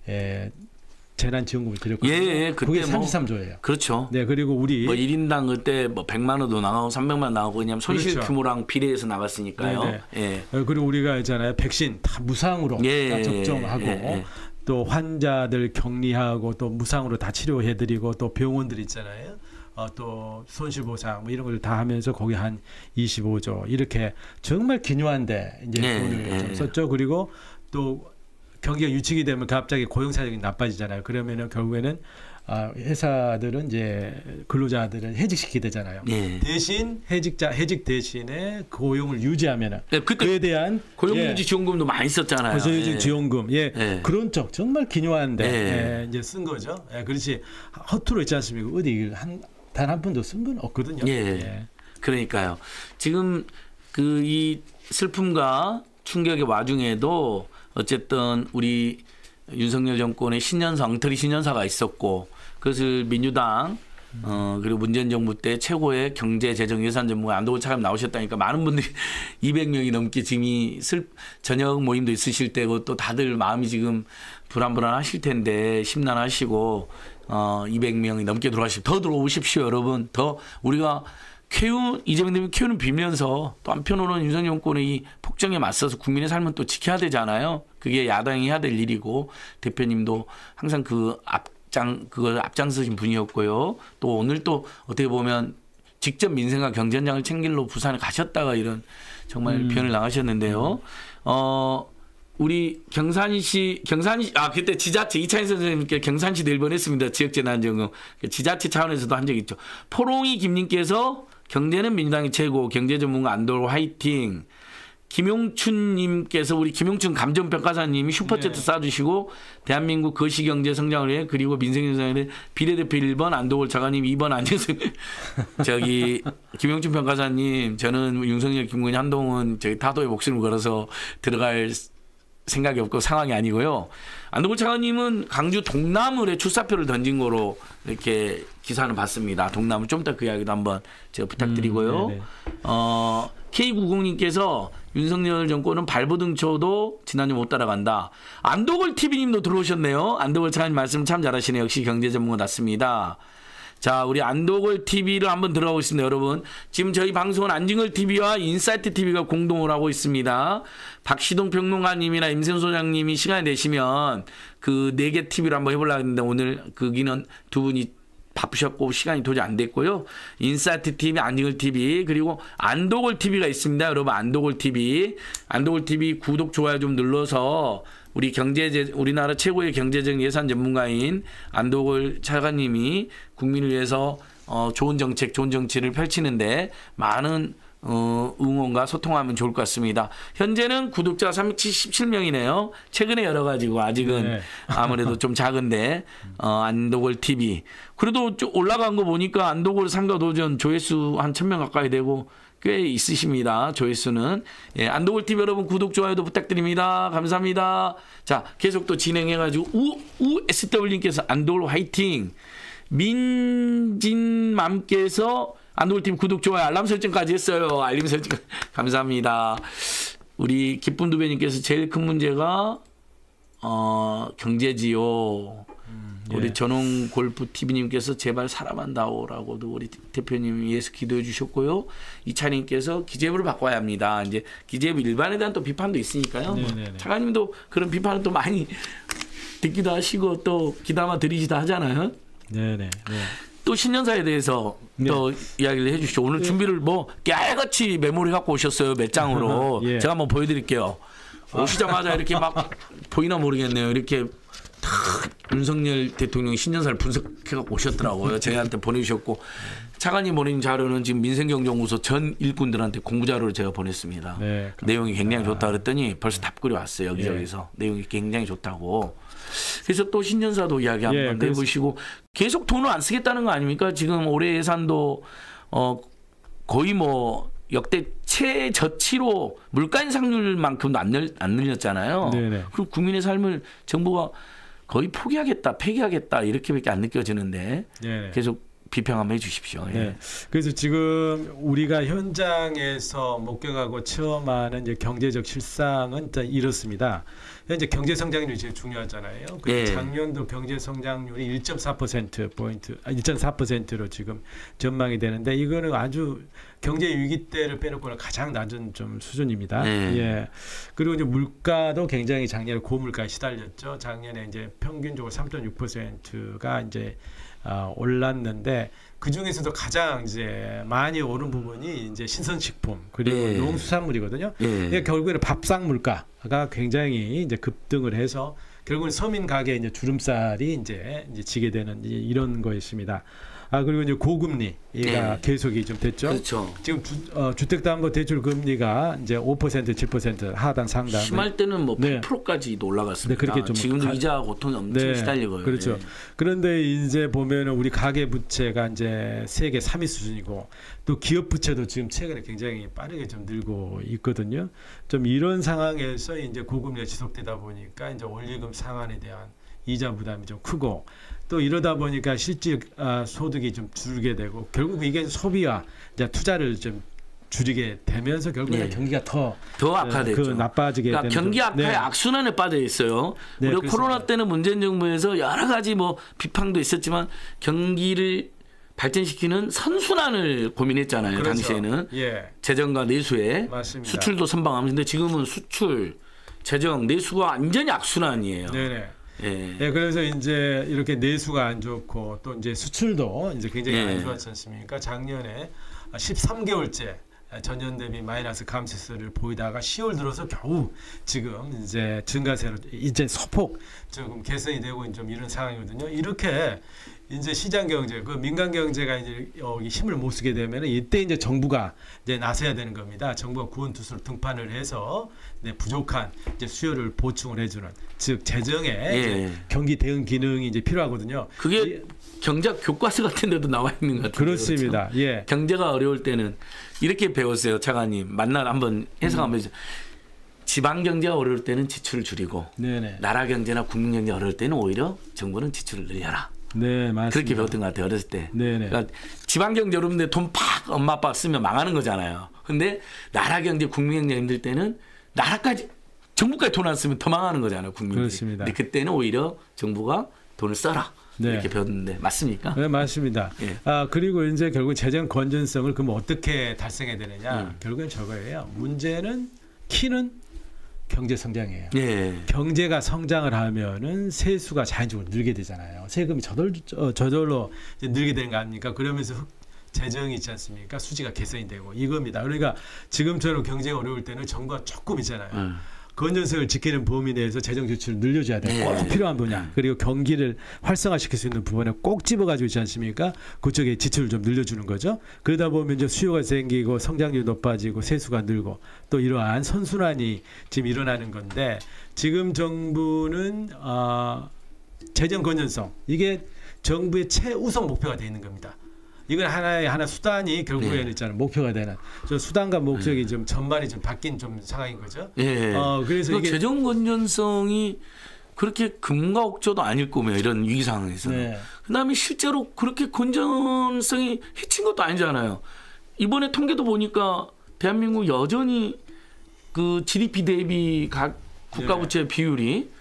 재난지원금을 드렸거든요. 예, 그게 그때 33조예요. 그렇죠. 네, 그리고 우리 뭐 1인당 그때 뭐 100만 원도 나가고 300만 원 나가고 그냥 손실 그렇죠. 규모랑 비례해서 나갔으니까요. 네네. 예. 그리고 우리가 있잖아요. 백신 다 무상으로 다 접종하고 또 환자들 격리하고 또 무상으로 다 치료해드리고 또 병원들 있잖아요. 또 손실보상 뭐 이런 걸 다 하면서 거기 한 25조 이렇게 정말 기묘한데 이제 돈을 좀 썼죠. 그리고 또 경기가 유축이 되면 갑자기 고용 사정이 나빠지잖아요. 그러면은 결국에는 회사들은 이제 근로자들은 해직시키게 되잖아요. 대신 해직 대신에 고용을 유지하면은 그에 대한 고용유지 지원금도 많이 썼잖아요. 고용유지 지원금, 그런 쪽 정말 기묘한데 이제 쓴 거죠. 그렇지 허투루 있지 않습니까? 어디 단 한 푼도 쓴 건 없거든요. 그러니까요. 지금 이 슬픔과 충격의 와중에도 어쨌든 우리 윤석열 정권의 신년사 엉터리 신년사가 있었고 그것을 민주당 그리고 문재인 정부 때 최고의 경제 재정 예산 전문가 안도건 차관님 나오셨다니까 많은 분들이 200명이 넘게 지금 저녁 모임도 있으실 때고 또 다들 마음이 지금 불안하실 텐데 심란하시고 200명이 넘게 들어가시고 더 들어오십시오 여러분. 더 우리가 이재명 대표는 키우는 빌면서 또 한편으로는 윤석열 정권의 이 폭정에 맞서서 국민의 삶은 또 지켜야 되잖아요. 그게 야당이 해야 될 일이고 대표님도 항상 그걸 앞장서신 분이었고요. 또 오늘 또 어떻게 보면 직접 민생과 경제 현장을 챙길로 부산에 가셨다가 이런 정말 표현을 나가셨는데요. 우리 경산시 그때 지자체 이찬희 선생님께 경산시 늘 보냈습니다. 지역재난지원금 지자체 차원에서도 한 적 있죠. 포롱이 김님께서 경제는 민주당이 최고, 경제전문가 안도로 화이팅. 김용춘님께서 우리 김용춘 감정평가사님이 슈퍼챗도 쏴주시고 대한민국 거시경제 성장을 위해 그리고 민생경제를 위해 비례대표 1번 안도골 차관님 2번 안재승 저기 김용춘 평가사님 저는 윤석열 김건희 한동훈 저희 타도에 목숨을 걸어서 들어갈 생각이 없고 상황이 아니고요. 안도골 차관님은 강주 동나물에 출사표를 던진 거로 이렇게 기사는 봤습니다. 동나물 좀 이따 그 이야기도 한번 제가 부탁드리고요. K90님께서 윤석열 정권은 발버둥 쳐도 지난주 못 따라간다. 안도골 TV님도 들어오셨네요. 안도골 차관님 말씀 참 잘하시네요. 역시 경제 전문가 같습니다. 자, 우리 안도골 TV를 한번 들어가고 있습니다, 여러분. 지금 저희 방송은 안진걸 TV와 인사이트 TV가 공동을 하고 있습니다. 박시동 평론가님이나 임세훈 소장님이 시간이 되시면 그 4개 TV를 한번 해보려고 했는데 오늘 거기는 두 분이 바쁘셨고 시간이 도저히 안 됐고요. 인사이트 TV, 안진걸 TV 그리고 안도골 TV가 있습니다. 여러분 안도골 TV 구독 좋아요 좀 눌러서 우리 우리나라 최고의 경제적 예산 전문가인 안도골 차관님이 국민을 위해서 좋은 정책, 좋은 정치를 펼치는데 많은 응원과 소통하면 좋을 것 같습니다. 현재는 구독자가 377명이네요. 최근에 열어가지고 아직은 아무래도 좀 작은데 안도골 TV 그래도 좀 올라간 거 보니까 안도골 삼가도전 조회수 한 1000명 가까이 되고 꽤 있으십니다. 조회수는. 예, 안도골 TV 여러분 구독 좋아요도 부탁드립니다. 감사합니다. 자, 계속 또 진행해가지고 SW님께서 안도골 화이팅. 민진맘께서 안도골 TV 구독 좋아요 알람 설정까지 했어요. 알림 설정 감사합니다. 우리 기쁜 두배님께서 제일 큰 문제가 경제지요. 우리 전홍 골프 TV님께서 제발 사람한다오라고도 우리 대표님 위해서 기도해 주셨고요. 이찬님께서 기재부를 바꿔야 합니다. 이제 기재부 일반에 대한 또 비판도 있으니까요. 차관님도 그런 비판을 또 많이 듣기도 하시고 또 기담아 드리기도 하잖아요. 네네. 또 신년사에 대해서 또 이야기를 해주시죠. 오늘 준비를 뭐 깨알같이 메모리 갖고 오셨어요. 몇 장으로. 제가 한번 보여드릴게요. 오시자마자 이렇게 막 보이나 모르겠네요. 이렇게 윤석열 대통령이 신년사를 분석해갖고 오셨더라고요. 저희한테 보내주셨고 차관님 보낸 자료는 지금 민생경제연구소 전 일꾼들한테 공부자료를 제가 보냈습니다. 내용이 굉장히 좋다 그랬더니 벌써 답글이 왔어요. 여기저기서. 내용이 굉장히 좋다고. 그래서 또 신년사도 이야기 한번 해보시고 계속 돈을 안 쓰겠다는 거 아닙니까? 지금 올해 예산도 거의 뭐 역대 최저치로 물가 인상률만큼도 안 늘렸잖아요. 그리고 국민의 삶을 정부가 거의 포기하겠다, 폐기하겠다 이렇게밖에 안 느껴지는데 계속 비평 한번 해주십시오. 그래서 지금 우리가 현장에서 목격하고 체험하는 이제 경제적 실상은 이렇습니다. 현재 경제 성장률이 제일 중요하잖아요. 작년도 경제 성장률이 1.4%로 지금 전망이 되는데 이거는 아주 경제 위기 때를 빼놓고는 가장 낮은 좀 수준입니다. 그리고 이제 물가도 굉장히 작년에 고물가에 시달렸죠. 작년에 이제 평균적으로 3.6%가 이제 올랐는데 그 중에서도 가장 이제 많이 오른 부분이 이제 신선식품 그리고 농수산물이거든요. 결국에는 밥상 물가가 굉장히 이제 급등을 해서 결국은 서민 가게에 이제 주름살이 이제 지게 되는 이런 거였습니다. 그리고 이제 고금리가 계속이 좀 됐죠. 그렇죠. 지금 주택담보대출 금리가 이제 5%, 7% 하단 상단. 심할 때는 뭐 8%까지도 올라갔습니다. 그렇게 좀 지금도 이자 고통이 엄청 시달리고요. 그렇죠. 그런데 이제 보면은 우리 가계 부채가 이제 세계 3위 수준이고 또 기업 부채도 지금 최근에 굉장히 빠르게 좀 늘고 있거든요. 좀 이런 상황에서 이제 고금리가 지속되다 보니까 이제 원리금 상환에 대한 이자 부담이 좀 크고 또 이러다 보니까 실질 소득이 좀 줄게 되고 결국 이게 소비와 이제 투자를 좀 줄이게 되면서 결국에 경기가 더 악화됐죠. 나빠지게 그러니까 되는 경기 악화의 악순환에 빠져 있어요. 우리가 코로나 때는 문재인 정부에서 여러 가지 뭐 비판도 있었지만 경기를 발전시키는 선순환을 고민했잖아요. 당시에는 재정과 내수에 수출도 선방하면서 근데 지금은 수출, 재정, 내수가 완전히 악순환이에요. 그래서 이제 이렇게 내수가 안 좋고 또 이제 수출도 이제 굉장히 안 좋았지 않습니까? 작년에 13개월째 전년 대비 마이너스 감소세를 보이다가 10월 들어서 겨우 지금 이제 증가세로 이제 소폭 조금 개선이 되고 좀 이런 상황이거든요. 이렇게 이제 시장 경제, 그 민간 경제가 이제 여기 힘을 못 쓰게 되면 이때 이제 정부가 이제 나서야 되는 겁니다. 정부가 구원투수로 등판을 해서 부족한 이제 수요를 보충을 해주는, 즉 재정의 이제 경기 대응 기능이 이제 필요하거든요. 그게 경제학 교과서 같은 데도 나와 있는 것 같아요. 그렇습니다. 그렇죠? 예. 경제가 어려울 때는 이렇게 배웠어요. 차관님. 만날 한번 해석하면 지방 경제가 어려울 때는 지출을 줄이고 네네. 나라 경제나 국민 경제 어려울 때는 오히려 정부는 지출을 늘려라. 네, 맞습니다. 그렇게 배웠던 것 같아요. 어렸을 때. 네네. 그러니까 지방 경제 어려운데 돈 팍 엄마 아빠 쓰면 망하는 거잖아요. 근데 나라 경제, 국민 경제 힘들 때는 나라까지 정부까지 돈 안 쓰면 더 망하는 거잖아요. 국민들이. 그렇습니다. 근데 그때는 오히려 정부가 돈을 써라. 네. 이렇게 배웠는데 맞습니까? 네, 맞습니다. 예. 그리고 이제 결국 재정 건전성을 그럼 어떻게 달성해야 되느냐? 결국은 저거예요. 문제는 키는 경제 성장이에요. 예. 경제가 성장을 하면은 세수가 자연적으로 늘게 되잖아요. 세금이 저절로 이제 늘게 되는 거 아닙니까? 그러면서 재정이 있지 않습니까? 수지가 개선이 되고 이겁니다. 그러니까 지금처럼 경제가 어려울 때는 정부가 조금 있잖아요. 건전성을 지키는 범위 내에서 재정 지출을 늘려줘야 돼요. 꼭 필요한 분야. 그리고 경기를 활성화시킬 수 있는 부분에 꼭 집어가지고 있지 않습니까? 그쪽에 지출을 좀 늘려주는 거죠. 그러다 보면 이제 수요가 생기고 성장률이 높아지고 세수가 늘고 또 이러한 선순환이 지금 일어나는 건데 지금 정부는 재정 건전성 이게 정부의 최우선 목표가 되어 있는 겁니다. 이건 하나 수단이 결국에는 있잖아요. 목표가 되는. 저 수단과 목적이 좀 전반이 좀 바뀐 좀 상황인 거죠. 예. 그래서 이게 재정 건전성이 그렇게 금과 옥조도 아닐 거며 이런 위기 상황에서는. 네. 그다음에 실제로 그렇게 건전성이 해친 것도 아니잖아요. 이번에 통계도 보니까 대한민국 여전히 그 GDP 대비 각 국가 부채 비율이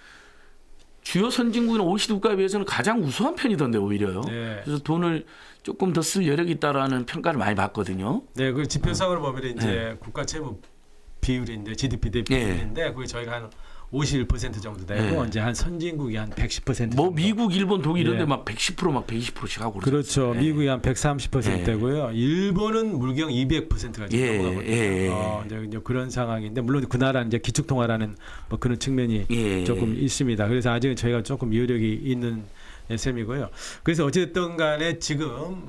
주요 선진국이나 OECD 국가에 비해서는 가장 우수한 편이던데 오히려요. 네. 그래서 돈을 조금 더 쓸 여력이 있다라는 평가를 많이 받거든요. 네, 그 지표상으로 보면 이제 국가 채무 비율인데 GDP 대비 비율인데 그게 저희가 한 51% 정도 되고 이제 한 선진국이 한 110%. 뭐 미국, 일본, 독일 이런데 막 110% 막 120%씩 하고 그렇죠. 미국이 한 130% 되고요. 일본은 물경 200%가 지금 넘어가거든요. 이제 그런 상황인데 물론 그 나라는 이제 기축통화라는 뭐 그런 측면이 조금 있습니다. 그래서 아직은 저희가 조금 여력이 있는 셈이고요. 그래서 어쨌든 간에 지금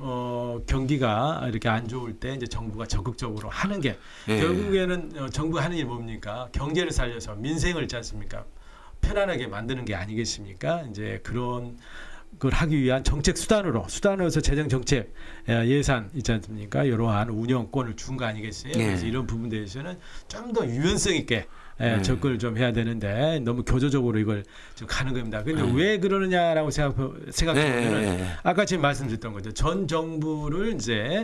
경기가 이렇게 안 좋을 때 이제 정부가 적극적으로 하는 게 결국에는 정부가 하는 일이 뭡니까? 경제를 살려서 민생을 있지 않습니까? 편안하게 만드는 게 아니겠습니까? 이제 그런 그걸 하기 위한 정책 수단으로서 재정 정책 예산 있지 않습니까? 이러한 운영권을 준 거 아니겠어요? 그래서 이런 부분에 대해서는 좀 더 유연성 있게 접근을 좀 해야 되는데 너무 교조적으로 이걸 좀 가는 겁니다. 근데 왜 그러느냐라고 생각하면 아까 지금 말씀드렸던 거죠. 전 정부를 이제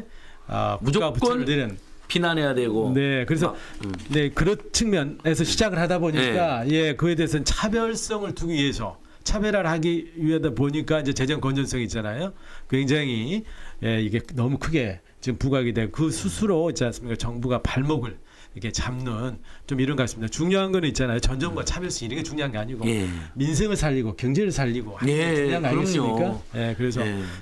무조건 내는 비난해야 되고. 네, 그래서 네 그런 측면에서 시작을 하다 보니까 그에 대해서는 차별성을 두기 위해서. 차별화를 하기 위하다 보니까 이제 재정 건전성이 있잖아요. 굉장히 이게 너무 크게 지금 부각이 되고 그 스스로 있지 않습니까? 정부가 발목을 이렇게 잡는 좀 이런 것 같습니다. 중요한 거는 있잖아요. 전 정부가 차별성 이런 게 중요한 게 아니고 민생을 살리고 경제를 살리고 하는 게 중요한 거 아니겠습니까? 그래서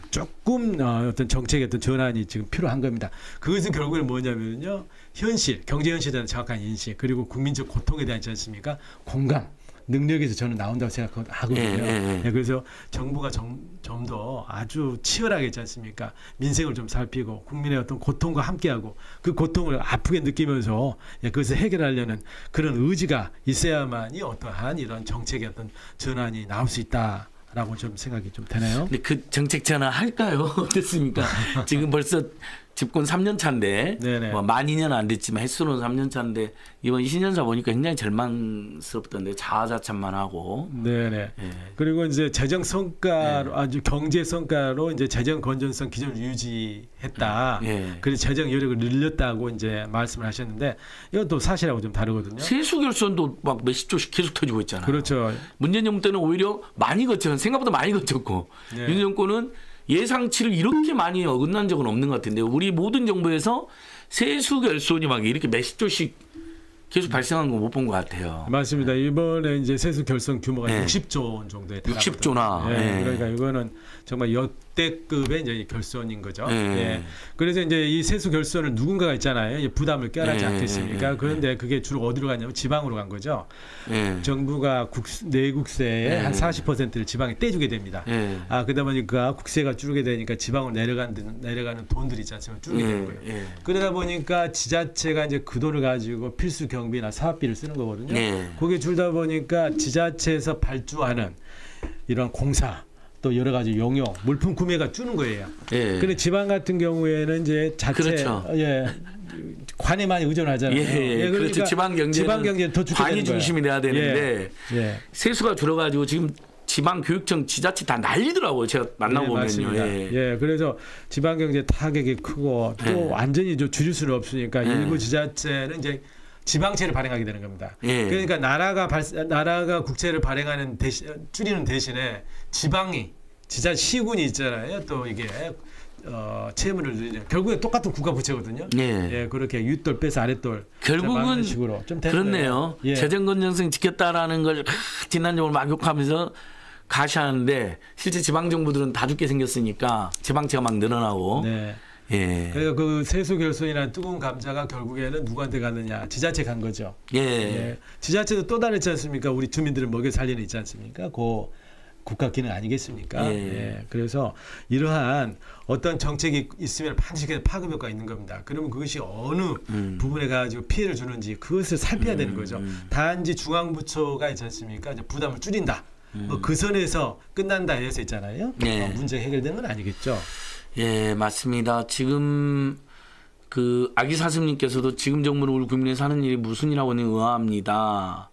조금 어떤 정책의 어떤 전환이 지금 필요한 겁니다. 그것은 결국은 뭐냐면요. 현실, 경제 현실에 대한 정확한 인식 그리고 국민적 고통에 대한 있지 않습니까? 공감. 능력에서 저는 나온다고 생각하거든요. 그래서 정부가 좀 더 아주 치열하게 있지 않습니까? 민생을 좀 살피고 국민의 어떤 고통과 함께하고 그 고통을 아프게 느끼면서 그것을 해결하려는 그런 의지가 있어야만이 어떠한 이런 정책의 어떤 전환이 나올 수 있다라고 좀 생각이 좀 되네요. 근데 그 정책 전환 할까요? 어떻습니까? 지금 벌써 집권 3년 차인데 뭐 만 2년 안 됐지만 횟수는 3년 차인데 이번 신년사 보니까 굉장히 절망스럽던데 자화자찬만 하고. 네네. 그리고 이제 재정 성과로 아주 경제 성과로 이제 재정 건전성 기조를 유지했다. 그래서 재정 여력을 늘렸다고 이제 말씀을 하셨는데 이것도 사실하고 좀 다르거든요. 세수 결손도 막 몇십 조씩 계속 터지고 있잖아요. 그렇죠. 문재인 정부 때는 오히려 많이 거쳤고 생각보다 많이 거쳤고 윤 정권은 예상치를 이렇게 많이 어긋난 적은 없는 것 같은데 우리 모든 정부에서 세수 결손이 막 이렇게 몇십 조씩 계속 발생한 거 못 본 것 같아요. 맞습니다. 이번에 이제 세수 결손 규모가 네. 60조 원 정도에 달하거든요. 60조나. 예, 예. 그러니까 이거는 정말 역대급의 이제 결손인 거죠. 예. 예. 그래서 이제 이 세수 결손을 누군가가 있잖아요. 이 부담을 껴안지 예, 않겠습니까? 예, 그런데 그게 주로 어디로 갔냐면 지방으로 간 거죠. 예. 정부가 내국세의 예. 한 40%를 지방에 떼주게 됩니다. 예. 그러다 보니까 국세가 줄게 되니까 지방으로 내려가는 돈들이 있지 않습니까? 줄게 되는 거예요. 예. 그러다 보니까 지자체가 이제 그 돈을 가지고 필수 경비나 사업비를 쓰는 거거든요. 예. 거기에 줄다 보니까 지자체에서 발주하는 이런 공사 또 여러 가지 용역 물품 구매가 주는 거예요. 예. 근데 지방 같은 경우에는 이제 자체 그렇죠. 관에 많이 의존하잖아요. 예. 그러니까 그렇죠. 지방 경제는 더 주게 관이 되는 거예요. 중심이 돼야 되는데 예. 세수가 줄어가지고 지금 지방 교육청 지자체 다 난리더라고요. 제가 만나보면요. 맞습니다. 예. 그래서 지방 경제 타격이 크고 또 예. 완전히 줄일 수는 없으니까 예. 일부 지자체는 이제 지방채를 발행하게 되는 겁니다. 예. 그러니까 나라가 국채를 발행하는 줄이는 대신에 지방이 시군이 있잖아요. 또 이게 채무를 늘리는 결국에 똑같은 국가 부채거든요. 예. 그렇게 윗돌 빼서 아랫돌 결국은 식으로 좀 그렇네요. 예. 재정 건전성 지켰다라는 걸 지난적으로 막 욕하면서 가시하는데 실제 지방 정부들은 다 죽게 생겼으니까 지방채가 막 늘어나고. 네. 예. 그러니까 그 세수 결손이라는 뜨거운 감자가 결국에는 누구한테 갔느냐? 지자체 간 거죠. 예. 지자체도 또 다르지 않습니까? 우리 주민들을 먹여 살리는 있지 않습니까? 그 국가 기능 아니겠습니까? 그래서 이러한 어떤 정책이 있으면 반드시 파급 효과가 있는 겁니다. 그러면 그것이 어느 부분에 가지고 피해를 주는지 그것을 살펴야 되는 거죠. 단지 중앙부처가 있지 않습니까? 이제 부담을 줄인다. 그 선에서 끝난다 해서 있잖아요. 문제 해결된 건 아니겠죠. 예, 맞습니다. 지금 그 아기 사슴님께서도 지금 정부는 우리 국민이 사는 일이 무슨 일하고 있는지 의아합니다.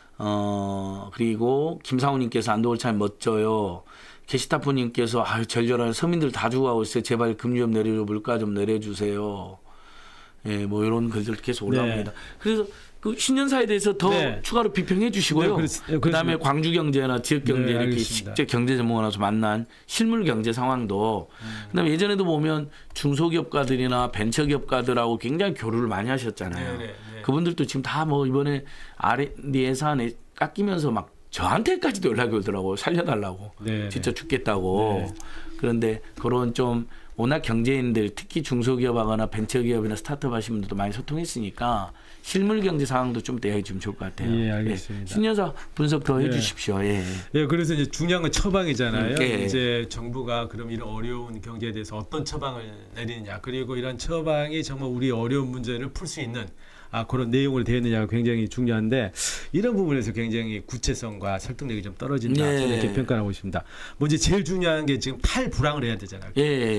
그리고 김상우님께서 안도골참 멋져요. 게시타프님께서 절절한 서민들 다 죽어가고 있어요. 제발 금리 좀 내려줘, 물가 좀 내려주세요. 예, 뭐 이런 글들 계속 올라옵니다. 그래서 그 신년사에 대해서 더 추가로 비평해 주시고요. 그다음에 광주경제나 지역경제 이렇게 직접 경제 전문가 나서 만난 실물 경제 상황도 그다음에 예전에도 보면 중소기업가들이나 벤처기업가들하고 굉장히 교류를 많이 하셨잖아요. 그분들도 지금 다 뭐 이번에 R&D 예산에 깎이면서 막 저한테까지도 연락이 오더라고요. 살려달라고. 진짜 죽겠다고. 그런데 그런 좀 워낙 경제인들 특히 중소기업하거나 벤처기업이나 스타트업 하시는 분들도 많이 소통했으니까 실물 경제 상황도 좀 내야 좀 좋을 것 같아요. 예, 알겠습니다. 신년사 분석 더 해주십시오. 예. 그래서 이제 중요한 건 처방이잖아요. 이제 정부가 그럼 이런 어려운 경제에 대해서 어떤 처방을 내리느냐, 그리고 이런 처방이 정말 우리 어려운 문제를 풀 수 있는 그런 내용으로 되어 있느냐가 굉장히 중요한데 이런 부분에서 굉장히 구체성과 설득력이 좀 떨어진다. 저는 이렇게 평가하고 있습니다. 먼저 제일 중요한 게 지금 탈불황을 해야 되잖아요.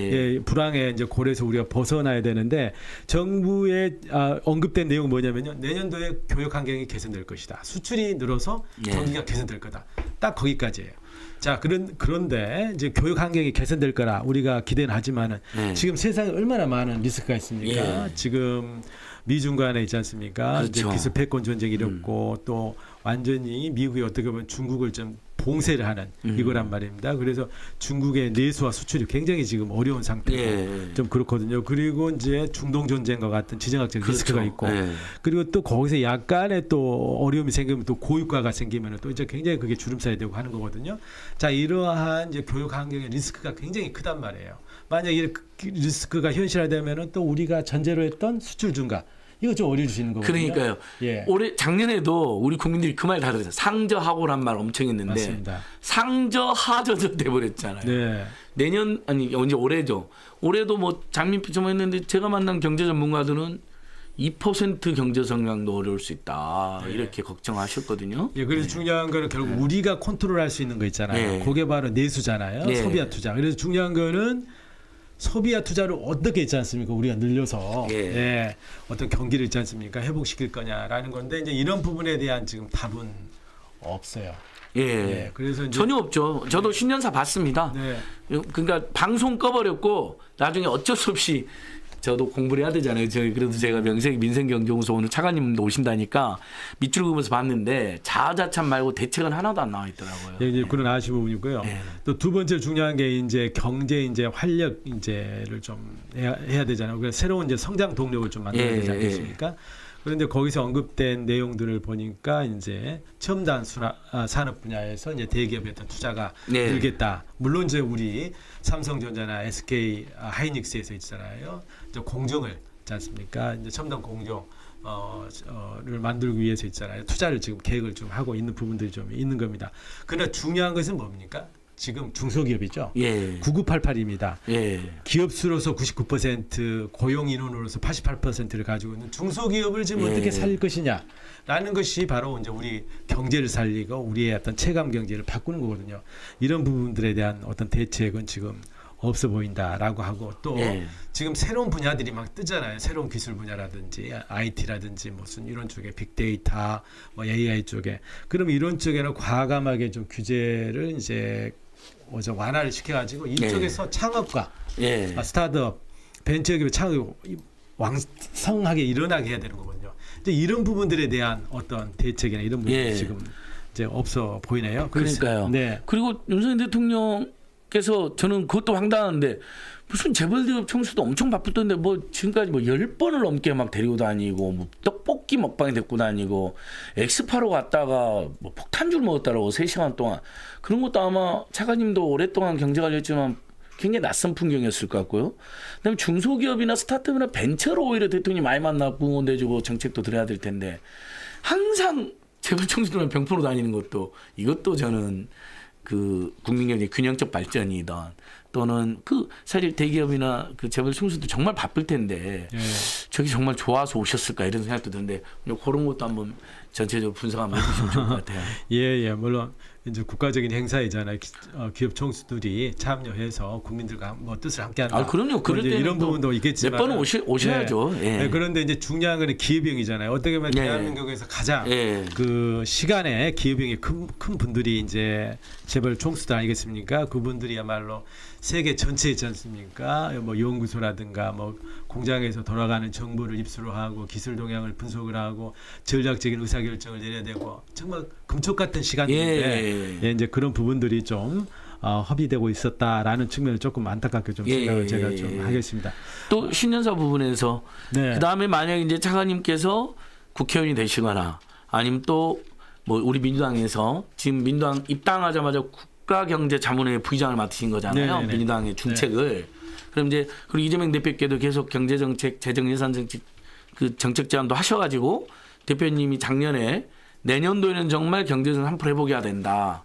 불황에 이제 고래에서 우리가 벗어나야 되는데 정부의 언급된 내용은 뭐냐면요. 내년도에 교육 환경이 개선될 것이다. 수출이 늘어서 경기가 개선될 거다. 딱 거기까지예요. 자, 그런데 이제 교육 환경이 개선될 거라 우리가 기대는 하지만은 지금 세상에 얼마나 많은 리스크가 있습니까? 지금 미중 간에 있지 않습니까? 이제 기술 패권 전쟁이 일었고 또 완전히 미국이 어떻게 보면 중국을 좀 봉쇄를 하는 이거란 말입니다. 그래서 중국의 내수와 수출이 굉장히 지금 어려운 상태고 좀 그렇거든요. 그리고 이제 중동 전쟁과 같은 지정학적 리스크가 있고 그리고 또 거기서 약간의 또 어려움이 생기면 또 고유가가 생기면 또 이제 굉장히 그게 주름살이 되고 하는 거거든요. 자, 이러한 이제 교육 환경의 리스크가 굉장히 크단 말이에요. 만약 이 리스크가 현실화되면은 또 우리가 전제로 했던 수출 증가 이거 좀 어려워지는 거거든요. 그러니까요. 올해 작년에도 우리 국민들이 그 말 다 들었어요. 상저하고란 말 엄청 했는데 맞습니다. 상저하저저 돼버렸잖아요. 내년 아니 언제 올해죠. 올해도 뭐 장민피처럼 했는데 제가 만난 경제 전문가들은 2% 경제 성장도 어려울 수 있다. 이렇게 걱정하셨거든요. 그래서 중요한 거는 결국 우리가 컨트롤할 수 있는 거 있잖아요. 그게 바로 내수잖아요. 소비와 투자. 그래서 중요한 거는 소비와 투자를 어떻게 있지 않습니까? 우리가 늘려서 어떤 경기를 있지 않습니까? 회복시킬 거냐라는 건데 이제 이런 부분에 대한 지금 답은 없어요. 그래서 이제 전혀 없죠. 저도 신년사 봤습니다. 그러니까 방송 꺼버렸고 나중에 어쩔 수 없이 저도 공부를 해야 되잖아요. 그래도 제가 민생경제연구소 오늘 차관님도 오신다니까 밑줄 그으면서 봤는데 자아자찬 말고 대책은 하나도 안 나와 있더라고요. 이제 그런 아쉬운 부분이고요. 또 두 번째 중요한 게 이제 경제 이제 활력 이제를 좀 해야 되잖아요. 그래서 새로운 이제 성장 동력을 좀 만들어야 되지 않겠습니까? 그런데 거기서 언급된 내용들을 보니까 이제 첨단 산업 분야에서 이제 대기업의 어떤 투자가 네. 늘겠다. 물론 이제 우리 삼성전자나 SK 하이닉스에서 있잖아요. 이제 공정을 있지 않습니까? 이제 첨단 공정 를 만들기 위해서 있잖아요. 투자를 지금 계획을 좀 하고 있는 부분들이 좀 있는 겁니다. 그러나 중요한 것은 뭡니까? 지금 중소기업이죠. 예. 9988입니다. 예. 기업 수로서 99%, 고용 인원으로서 88%를 가지고 있는 중소기업을 지금 어떻게 살릴 것이냐라는 것이 바로 이제 우리 경제를 살리고 우리의 어떤 체감 경제를 바꾸는 거거든요. 이런 부분들에 대한 어떤 대책은 지금 없어 보인다라고 하고 또 지금 새로운 분야들이 막 뜨잖아요. 새로운 기술 분야라든지 IT라든지 무슨 이런 쪽에 빅데이터, 뭐 AI 쪽에 그럼 이런 쪽에는 과감하게 좀 규제를 이제 좀 완화를 시켜가지고 이쪽에서 창업과 스타트업, 벤처기업의 창업이 왕성하게 일어나게 해야 되는 거거든요. 이제 이런 부분들에 대한 어떤 대책이나 이런 부분이 지금 이제 없어 보이네요. 그러니까요. 네. 그리고 윤석열 대통령께서 저는 그것도 황당한데 무슨 재벌기업 총수도 엄청 바쁘던데 뭐 지금까지 뭐 10번을 넘게 막 데리고 다니고 뭐 떡볶이 먹방에 데리고 다니고 엑스파로 갔다가 뭐 폭탄주를 먹었다라고 3시간 동안 그런 것도 아마 차관님도 오랫동안 경제관리했지만 굉장히 낯선 풍경이었을 것 같고요. 그다음에 중소기업이나 스타트업이나 벤처로 오히려 대통령이 많이 만나고 응원해주고 정책도 드려야 될 텐데 항상 재벌 총수들만 병포로 다니는 것도 이것도 저는 그 국민경제 균형적 발전이던 또는 그 사실 대기업이나 그 재벌 총수도 정말 바쁠 텐데 저기 정말 좋아서 오셨을까 이런 생각도 드는데 그런 것도 한번 전체적으로 분석 한번 해주시면 좋을 것 같아요. 예, 물론 이제 국가적인 행사이잖아요. 기업 총수들이 참여해서 국민들과 뭐 뜻을 함께하는. 그럼요. 그럴 때 이런 부분도 있겠지만 몇 번은 오셔야죠. 그런데 이제 중요한 거는 기업형이잖아요. 어떻게 보면 대한민국에서 가장 그 시간에 기업형이 큰 분들이 이제 재벌 총수들 아니겠습니까? 그분들이야말로 세계 전체 있지 않습니까? 뭐 연구소라든가 뭐 공장에서 돌아가는 정보를 입수를 하고 기술 동향을 분석을 하고 전략적인 의사결정을 내려야 되고 정말 금쪽 같은 시간인데 이제 그런 부분들이 좀 허비되고 있었다라는 측면을 조금 안타깝게 좀 생각을 제가 좀 하겠습니다. 또 신년사 부분에서 그다음에 만약 이제 차관님께서 국회의원이 되시거나 아니면 또 뭐 우리 민주당에서 지금 민주당 입당하자마자 국가경제자문회 부의장을 맡으신 거잖아요. 민주당의 중책을. 그럼 이제 그리고 이재명 대표께도 계속 경제정책, 재정예산정책 그 정책 제안도 하셔가지고 대표님이 작년에 내년도에는 정말 경제정 3% 회복해야 된다.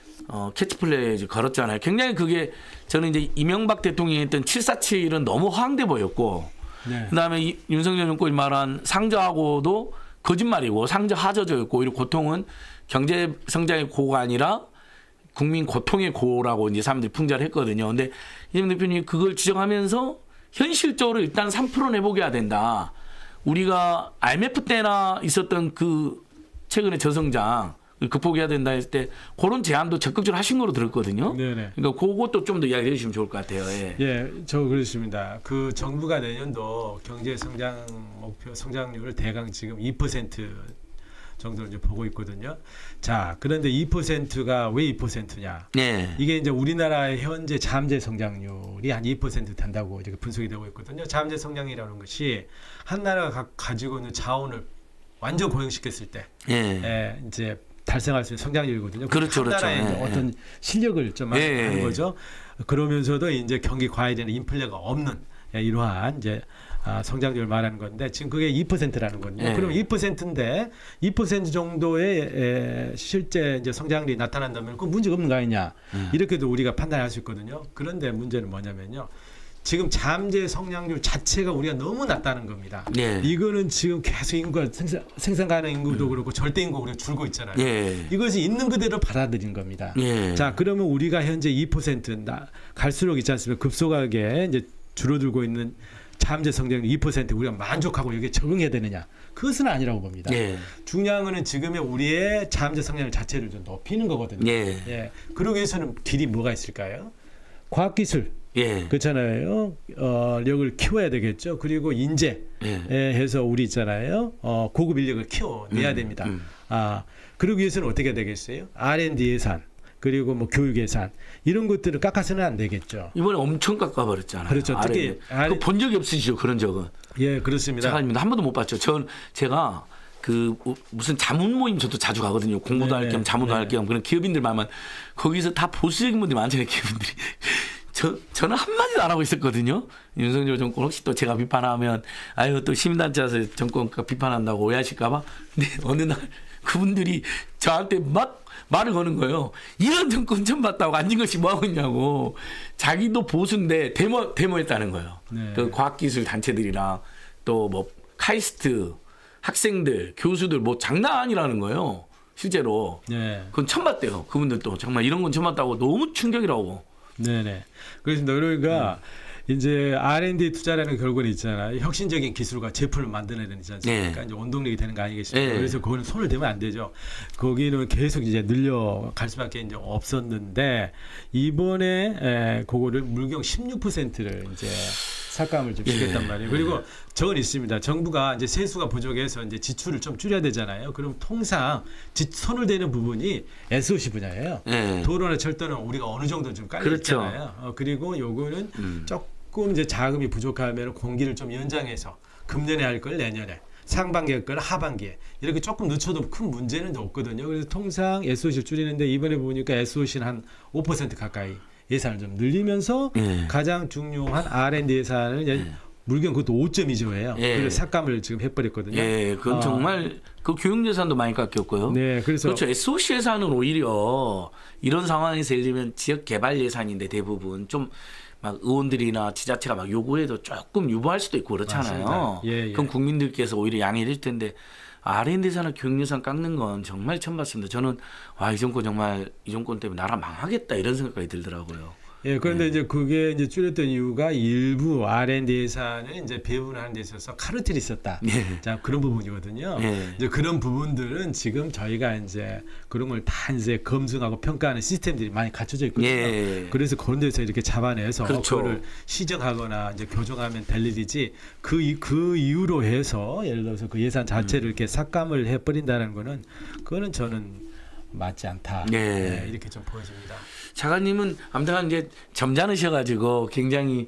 캐치플레이 걸었잖아요. 굉장히 그게 저는 이제 이명박 대통령이 했던 747은 너무 허황돼 보였고 그다음에 윤석열 정권이 말한 상저하고도 거짓말이고 상저 하저저였고 오히려 고통은 경제 성장의 고가 아니라 국민 고통의 고라고 이제 사람들이 풍자를 했거든요. 근데 이재명 대표님이 그걸 지적하면서 현실적으로 일단 3%는 회복해야 된다. 우리가 IMF 때나 있었던 그 최근의 저성장 극복해야 된다 했을 때 그런 제안도 적극적으로 하신 거로 들었거든요. 그러니까 그것도 좀 더 이야기해 주시면 좋을 것 같아요. 저 그렇습니다. 그 정부가 내년도 경제 성장 목표 성장률을 대강 지금 2% 정도를 이제 보고 있거든요. 자, 그런데 2%가 왜 2%냐? 이게 이제 우리나라의 현재 잠재 성장률이 한 2% 된다고 이제 분석이 되고 있거든요. 잠재 성장이라는 것이 한 나라가 가지고 있는 자원을 완전 고용시켰을 때, 이제 달성할 수 있는 성장률이거든요. 그렇죠, 한 나라의 어떤 실력을 좀 하는 거죠. 그러면서도 이제 경기 과열되는 인플레가 없는 이러한 이제 성장률을 말하는 건데 지금 그게 2%라는 거거든요. 그럼 2%인데 2% 정도의 실제 이제 성장률이 나타난다면 그 문제가 없는 거 아니냐 이렇게도 우리가 판단할 수 있거든요. 그런데 문제는 뭐냐면요. 지금 잠재 성장률 자체가 우리가 너무 낮다는 겁니다. 이거는 지금 계속 인구가 생산 가능 인구도 그렇고 절대 인구가 우리가 줄고 있잖아요. 이것이 있는 그대로 받아들이는 겁니다. 자, 그러면 우리가 현재 2% 갈수록 있지 않습니까? 급속하게 이제 줄어들고 있는 잠재 성장률 2% 우리가 만족하고 여기에 적응해야 되느냐? 그것은 아니라고 봅니다. 중요한 거는 지금의 우리의 잠재 성장률 자체를 좀 높이는 거거든요. 그러기 위해서는 길이 뭐가 있을까요? 과학기술. 그렇잖아요. 력을 키워야 되겠죠. 그리고 인재해서 우리 있잖아요. 고급 인력을 키워내야 됩니다. 그러기 위해서는 어떻게 되겠어요? R&D 예산. 그리고 뭐 교육 예산 이런 것들을 깎아서는 안 되겠죠. 이번에 엄청 깎아버렸잖아요. 그렇죠. 특히 본 적이 없으시죠 그런 적은? 예, 그렇습니다. 작가님도 한 번도 못 봤죠. 제가 그 무슨 자문 모임 저도 자주 가거든요. 공부도 할 겸 자문도 할 겸 그런 기업인들 말만 거기서 다 보수적인 분들이 많잖아요. 기업인들이. 저는 한마디도 안 하고 있었거든요. 윤석열 정권 혹시 또 제가 비판하면 아유 또 시민단체 와서 정권 비판한다고 오해하실까봐. 근데 어느 날 그분들이 저한테 막 말을 거는 거예요. 이런 정권 처음 봤다고 안진걸 씨 뭐 하고 있냐고. 자기도 보수인데 데모했다는 거예요. 네. 그 과학기술 단체들이랑 또 뭐 카이스트 학생들 교수들 뭐 장난 아니라는 거예요. 실제로. 네. 그건 처음 봤대요. 그분들도 정말 이런 건 처음 봤다고 너무 충격이라고. 네네. 그래서 우리가 이제 R&D 투자라는 결과는 있잖아요. 혁신적인 기술과 제품을 만들어내는 되지 않습니까? 네. 이제 원동력이 되는 거 아니겠습니까? 네. 그래서 그거는 손을 대면 안 되죠. 거기는 계속 이제 늘려갈 수밖에 이제 없었는데 이번에 그거를 물경 16%를 이제 삭감을 좀 시켰단 말이에요. 그리고 저건 있습니다. 정부가 이제 세수가 부족해서 이제 지출을 좀 줄여야 되잖아요. 그럼 통상 손을 대는 부분이 SOC 분야예요. 도로나 철도는 우리가 어느 정도 좀 깔려 있잖아요. 그리고 요거는 조금 이제 자금이 부족하면 공기를 좀 연장해서 금년에 할 걸 내년에 상반기에 할 걸 하반기에 이렇게 조금 늦춰도 큰 문제는 없거든요. 그래서 통상 SOC를 줄이는데 이번에 보니까 SOC는 한 5% 가까이 예산을 좀 늘리면서 가장 중요한 R&D 예산을 이제 물경 그것도 5.2조예요. 그래서 삭감을 지금 해버렸거든요. 그건 정말 그 교육 예산도 많이 깎였고요. 네, 그래서 그렇죠. SOC 예산은 오히려 이런 상황에서 예를 들면 지역 개발 예산인데 대부분 좀 막 의원들이나 지자체가 막 요구해도 조금 유보할 수도 있고 그렇잖아요. 그럼 국민들께서 오히려 양해해 줄 텐데 R&D 예산을 교육 예산 깎는 건 정말 처음 봤습니다. 저는 이 정권 정말 이 정권 때문에 나라 망하겠다 이런 생각까지 들더라고요. 그런데 이제 그게 이제 줄였던 이유가 일부 R&D 예산을 이제 배분하는 데 있어서 카르텔이 있었다. 자, 그런 부분이거든요. 이제 그런 부분들은 지금 저희가 이제 그런 걸 다 이제 검증하고 평가하는 시스템들이 많이 갖춰져 있거든요. 그래서 그런 데서 이렇게 잡아내서 그거를 시정하거나 이제 교정하면 될 일이지 그 이유로 해서 예를 들어서 그 예산 자체를 이렇게 삭감을 해버린다는 거는 그거는 저는 맞지 않다. 이렇게 좀 보여집니다. 작가님은 아무튼 이제 점잖으셔가지고 굉장히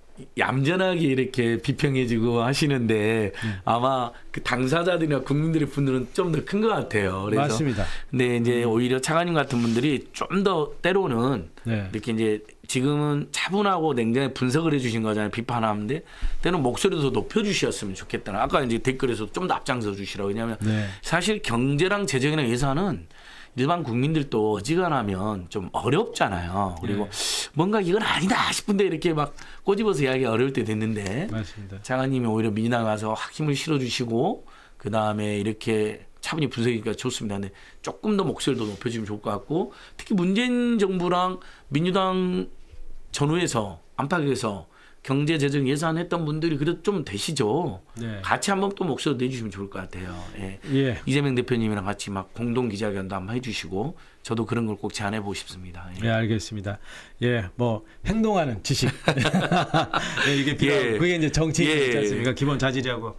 얌전하게 이렇게 비평해주고 하시는데 아마 그 당사자들이나 국민들의 분들은 좀 더 큰 것 같아요. 그래서 맞습니다. 근데 이제 오히려 차관님 같은 분들이 좀 더 때로는 이렇게 이제 지금은 차분하고 냉정하게 분석을 해주신 거잖아요. 비판하는데 때로는 목소리도 더 높여주셨으면 좋겠다는. 아까 이제 댓글에서 좀 더 앞장서 주시라고. 왜냐하면 사실 경제랑 재정이랑 예산은 일반 국민들도 어지간하면 좀 어렵잖아요. 그리고 뭔가 이건 아니다 싶은데 이렇게 막 꼬집어서 이야기가 어려울 때 됐는데 맞습니다. 장관님이 오히려 민주당 와서 힘을 실어주시고 그 다음에 이렇게 차분히 분석하기가 좋습니다. 근데 조금 더 목소리를 더 높여주면 좋을 것 같고 특히 문재인 정부랑 민주당 전후에서 안팎에서 경제 재정 예산했던 분들이 그래도 좀 되시죠. 같이 한번 또 목소리 내주시면 좋을 것 같아요. 이재명 대표님이랑 같이 막 공동 기자회견도 한번 해주시고 저도 그런 걸 꼭 제안해 보고 싶습니다. 알겠습니다. 뭐 행동하는 지식 이게 그게 이제 정치인이지 않습니까? 기본 자질이하고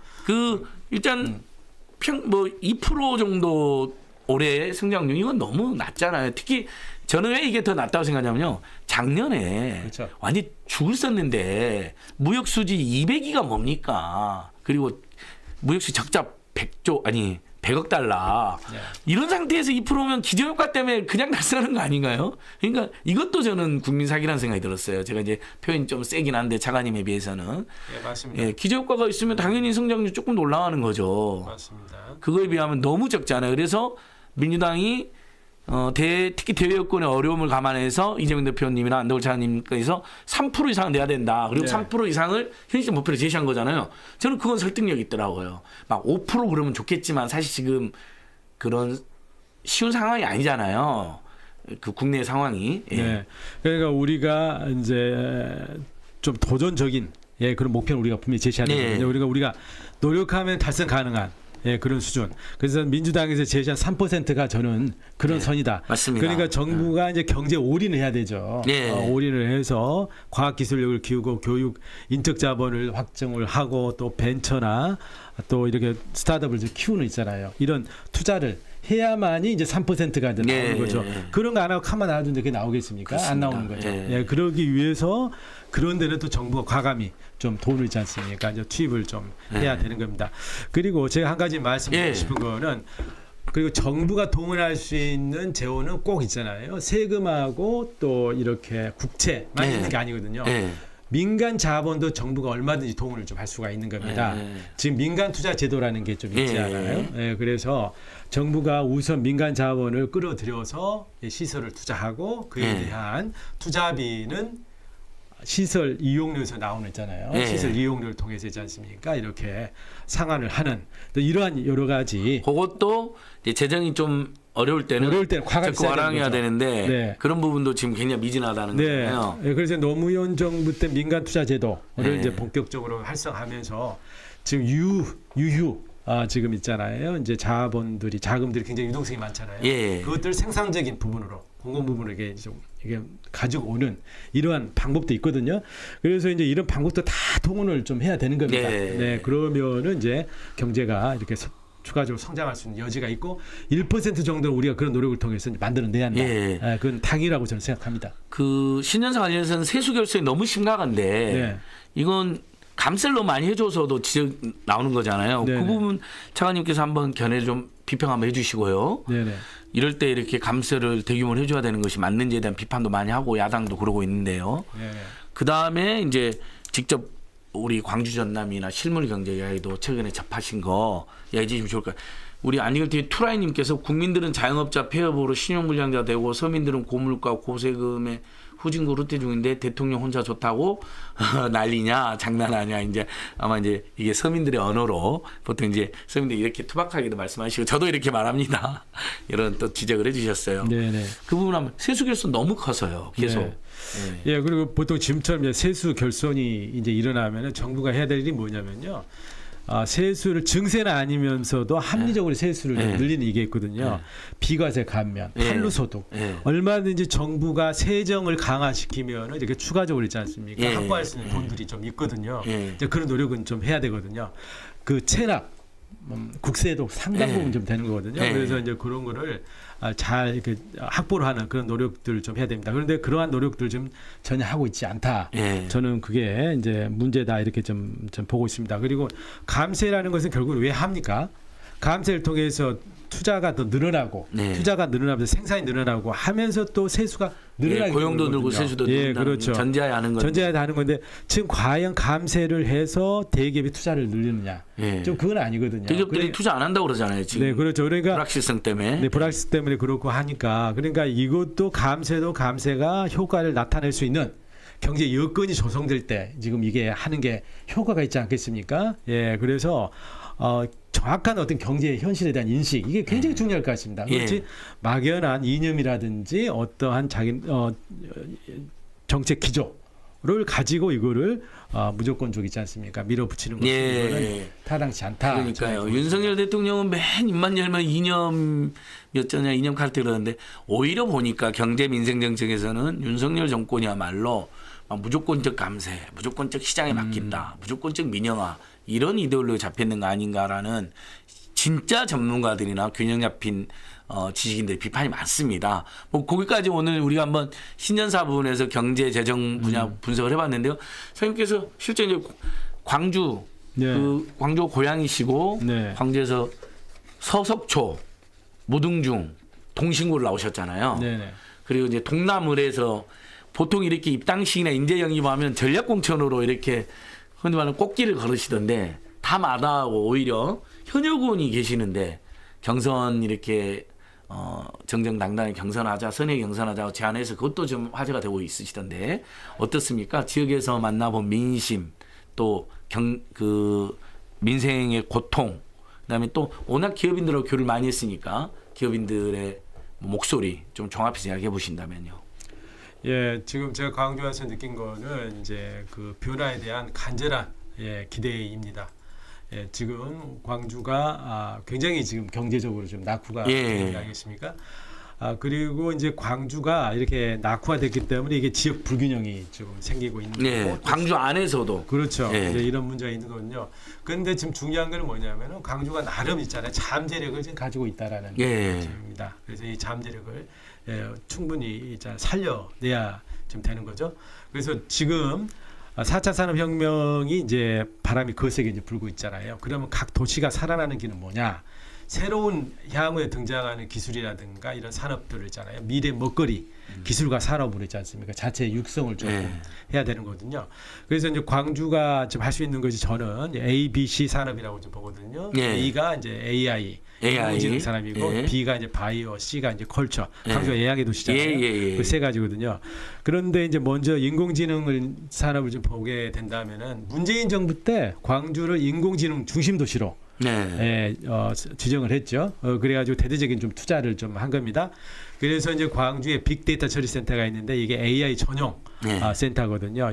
일단 뭐 2% 정도 올해 성장률 이건 너무 낮잖아요. 특히 저는 왜 이게 더 낮다고 생각하냐면요. 작년에 완전 죽을 썼는데 무역 수지 200위가 뭡니까? 그리고 무역 수지 적자 100억 달러. 이런 상태에서 2%면 기저효과 때문에 그냥 날쓰는 거 아닌가요? 그러니까 이것도 저는 국민 사기라는 생각이 들었어요. 제가 이제 표현이 좀 세긴 한데 차관님에 비해서는. 맞습니다. 기저효과가 있으면 당연히 성장률 조금 더 올라가는 거죠. 맞습니다. 그거에 비하면 너무 적잖아요. 그래서 민주당이 특히 대외 여건의 어려움을 감안해서 이재명 대표님이나 안덕을 차관님께서 3% 이상은 내야 된다. 그리고 3% 이상을 현실 목표로 제시한 거잖아요. 저는 그건 설득력이 있더라고요. 막 5% 그러면 좋겠지만 사실 지금 그런 쉬운 상황이 아니잖아요. 그 국내 상황이. 그러니까 우리가 이제 좀 도전적인 그런 목표를 우리가 분명히 제시해야 되거든요. 우리가 노력하면 달성 가능한 그런 수준. 그래서 민주당에서 제시한 3%가 저는 그런 선이다. 맞습니다. 그러니까 정부가 이제 경제 올인을 해야 되죠. 올인을 해서 과학기술력을 키우고 교육, 인적 자본을 확정을 하고 또 벤처나 또 이렇게 스타트업을 키우는 있잖아요. 이런 투자를 해야만이 이제 3%가 이제 나오는 예. 거죠. 그런 거 안 하고 가만 놔두는데 그게 나오겠습니까? 그렇습니다. 안 나오는 거죠. 예. 예, 그러기 위해서 그런 데는 또 정부가 과감히 좀 돈을 있지 않습니까? 이제 투입을 좀 해야 되는 겁니다. 그리고 제가 한 가지 말씀드리고 싶은 거는 그리고 정부가 동원할 수 있는 재원은 꼭 있잖아요. 세금하고 또 이렇게 국채만 있는 게 아니거든요. 민간 자본도 정부가 얼마든지 도움을 좀 할 수가 있는 겁니다. 지금 민간 투자 제도라는 게 좀 있지 않아요? 그래서 정부가 우선 민간 자본을 끌어들여서 시설을 투자하고 그에 대한 투자비는 시설 이용료에서 나오는 있잖아요. 시설 이용료를 통해서 있지 않습니까? 이렇게 상환을 하는 또 이러한 여러 가지. 그것도 이제 재정이 좀 어려울 때는 과감해야 되는데 그런 부분도 지금 굉장히 미진하다는 거잖아요. 그래서 노무현 정부 때 민간 투자 제도를 이제 본격적으로 활성화하면서 지금 유휴 지금 있잖아요. 이제 자금들이 굉장히 유동성이 많잖아요. 그것들 생산적인 부분으로 공공 부분을 이게 가지고 오는 이러한 방법도 있거든요. 그래서 이제 이런 방법도 다 동원을 좀 해야 되는 겁니다. 그러면은 이제 경제가 이렇게 추가적으로 성장할 수 있는 여지가 있고 1% 정도 우리가 그런 노력을 통해서 만들어내야 한다. 그건 당이라고 저는 생각합니다. 그 신년사 관련해서는 세수 결손이 너무 심각한데 이건 감세를 너무 많이 해줘서도 지적 나오는 거잖아요. 그 부분 차관님께서 한번 견해 좀 비평 한번 해주시고요. 이럴 때 이렇게 감세를 대규모로 해줘야 되는 것이 맞는지에 대한 비판도 많이 하고 야당도 그러고 있는데요. 그 다음에 이제 직접 우리 광주 전남이나 실물경제 이야기도 최근에 접하신 거 이야기해 주시면 좋을 것 같아요. 우리 안진걸TV 투라이님께서 국민들은 자영업자 폐업으로 신용불량자 되고 서민들은 고물가 고세금에 후진국 루트 중인데 대통령 혼자 좋다고 난리냐 장난하냐 이제 아마 이제 이게 서민들의 언어로 보통 이제 서민들이 이렇게 투박하게도 말씀하시고 저도 이렇게 말합니다. 이런 또 지적을 해주셨어요. 그 부분 하면 세수 결손 너무 커서요. 계속. 그리고 보통 지금처럼 세수 결손이 이제 일어나면은 정부가 해야 될 일이 뭐냐면요. 세수를 증세는 아니면서도 합리적으로 세수를 늘리는 이게 있거든요. 비과세 감면, 판로소득. 얼마든지 정부가 세정을 강화시키면 이렇게 추가적으로 있지 않습니까? 확보할 수 있는 돈들이 좀 있거든요. 이제 그런 노력은 좀 해야 되거든요. 그 체납, 국세도 상당 부분 좀 되는 거거든요. 그래서 이제 그런 거를 잘 이렇게 확보를 하는 그런 노력들을 좀 해야 됩니다. 그런데 그러한 노력들 좀 전혀 하고 있지 않다. 저는 그게 이제 문제다 이렇게 좀 보고 있습니다. 그리고 감세라는 것은 결국 왜 합니까? 감세를 통해서 투자가 더 늘어나고 투자가 늘어나면서 생산이 늘어나고 하면서 또 세수가 늘어나게 고용도 늘고 세수도 늘고 그렇죠. 전제하에 하는 건데. 전제하에 하는 건데 지금 과연 감세를 해서 대기업이 투자를 늘리느냐? 좀 그건 아니거든요. 대기업들이 투자 안 한다고 그러잖아요. 지금. 그렇죠. 그러니까 불확실성 때문에. 불확실성 때문에 그렇고 하니까 그러니까 이것도 감세가 효과를 나타낼 수 있는 경제 여건이 조성될 때 지금 이게 하는 게 효과가 있지 않겠습니까? 그래서 정확한 어떤 경제의 현실에 대한 인식 이게 굉장히 중요할 것 같습니다. 그렇지 막연한 이념이라든지 어떠한 정책 기조를 가지고 이거를 무조건적이지 않습니까? 밀어붙이는 것은 타당치 않다. 그러니까요. 윤석열 대통령은 맨 입만 열면 이념 몇 전이냐 이념 카르텔 그러는데 오히려 보니까 경제 민생 정책에서는 윤석열 정권이야말로 무조건적 감세, 무조건적 시장에 맡긴다, 무조건적 민영화 이런 이데올로기에 잡혔는 거 아닌가라는 진짜 전문가들이나 균형 잡힌 지식인들의 비판이 많습니다. 뭐 거기까지 오늘 우리가 한번 신년사 부분에서 경제 재정 분야 분석을 해봤는데요. 선생님께서 실제 이제 광주 광주 고향이시고 광주에서 서석초, 무등중, 동신구를 나오셨잖아요. 그리고 이제 동남을에서 보통 이렇게 입당식이나 인재 영입하면 전략공천으로 이렇게 흔히 말하는 꽃길을 걸으시던데 다 마다하고 오히려 현역원이 계시는데 경선 이렇게 정정당당히 경선하자, 선의 경선하자고 제안해서 그것도 좀 화제가 되고 있으시던데 어떻습니까? 지역에서 만나본 민심 또 민생의 고통 그다음에 또 워낙 기업인들하고 교류를 많이 했으니까 기업인들의 목소리 좀 종합해서 이야기해 보신다면요. 지금 제가 광주 와서 느낀 거는 이제 그 변화에 대한 간절한 기대입니다. 지금 광주가 굉장히 지금 경제적으로 좀 낙후가 되는 게 아니겠습니까? 그리고 이제 광주가 이렇게 낙후화됐기 때문에 이게 지역 불균형이 좀 생기고 있는 예, 거고. 광주 안에서도 그렇죠. 예. 이제 이런 문제가 있는 거군요. 그런데 지금 중요한 건 뭐냐면은 광주가 나름 있잖아요. 잠재력을 지금 가지고 있다라는 예. 점입니다. 그래서 이 잠재력을 충분히 이제 살려내야 좀 되는 거죠. 그래서 지금 4차 산업혁명이 이제 바람이 거세게 이제 불고 있잖아요. 그러면 각 도시가 살아나는 길은 뭐냐? 새로운 향후에 등장하는 기술이라든가 이런 산업들을 있잖아요. 미래 먹거리 기술과 산업으로 있지 않습니까? 자체의 육성을 조금 해야 되는 거거든요. 그래서 이제 광주가 지금 할 수 있는 것이 저는 A, B, C 산업이라고 좀 보거든요. A가 이제 AI 인공지능 산업이고 B가 이제 바이오, C가 이제 컬처. 광주가 예약의 도시잖아요. 그 세 가지거든요. 그런데 이제 먼저 인공지능 산업을 좀 보게 된다면은 문재인 정부 때 광주를 인공지능 중심 도시로 지정을 했죠. 그래가지고 대대적인 좀 투자를 좀 한 겁니다. 그래서 이제 광주에 빅데이터 처리센터가 있는데 이게 AI 전용 센터거든요.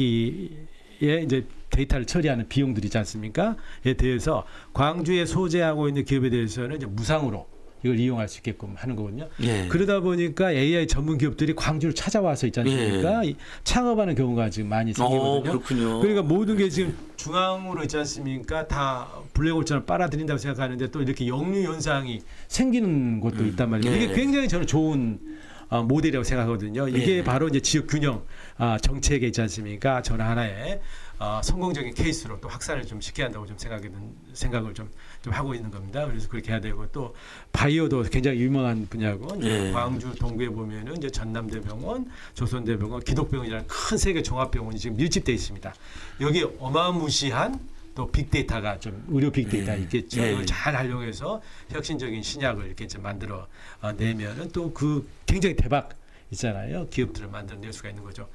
여기에 이제 데이터를 처리하는 비용들이 있지 않습니까? 에 대해서 광주에 소재하고 있는 기업에 대해서는 이제 무상으로 이걸 이용할 수 있게끔 하는 거거든요. 그러다 보니까 AI 전문 기업들이 광주를 찾아와서 있지 않습니까? 창업하는 경우가 지금 많이 생기거든요. 그렇군요. 그러니까 모든 게 지금 중앙으로 있지 않습니까? 다 블랙홀처럼 빨아들인다고 생각하는데 또 이렇게 역류 현상이 생기는 곳도 있단 말이에요. 이게 굉장히 저는 좋은 모델이라고 생각하거든요. 이게 바로 이제 지역 균형 정책에 있지 않습니까? 저는 하나의 성공적인 케이스로 또 확산을 좀 시켜야 한다고 좀 생각을 좀 하고 있는 겁니다. 그래서 그렇게 해야 되고 또 바이오도 굉장히 유명한 분야고 광주 동구에 보면은 이제 전남대병원, 조선대병원, 기독병원이라는 큰 세계 종합병원이 지금 밀집돼 있습니다. 여기 어마무시한 또 빅데이터가 좀 의료 빅데이터 있겠죠. 이걸 잘 활용해서 혁신적인 신약을 이렇게 이제 만들어 내면은 또 그 굉장히 대박 있잖아요. 기업들을 만들어낼 수가 있는 거죠.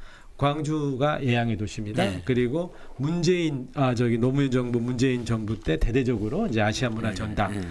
광주가 예양의 도시입니다. 그리고 문재인 노무현 정부 문재인 정부 때 대대적으로 이제 아시아 문화 전당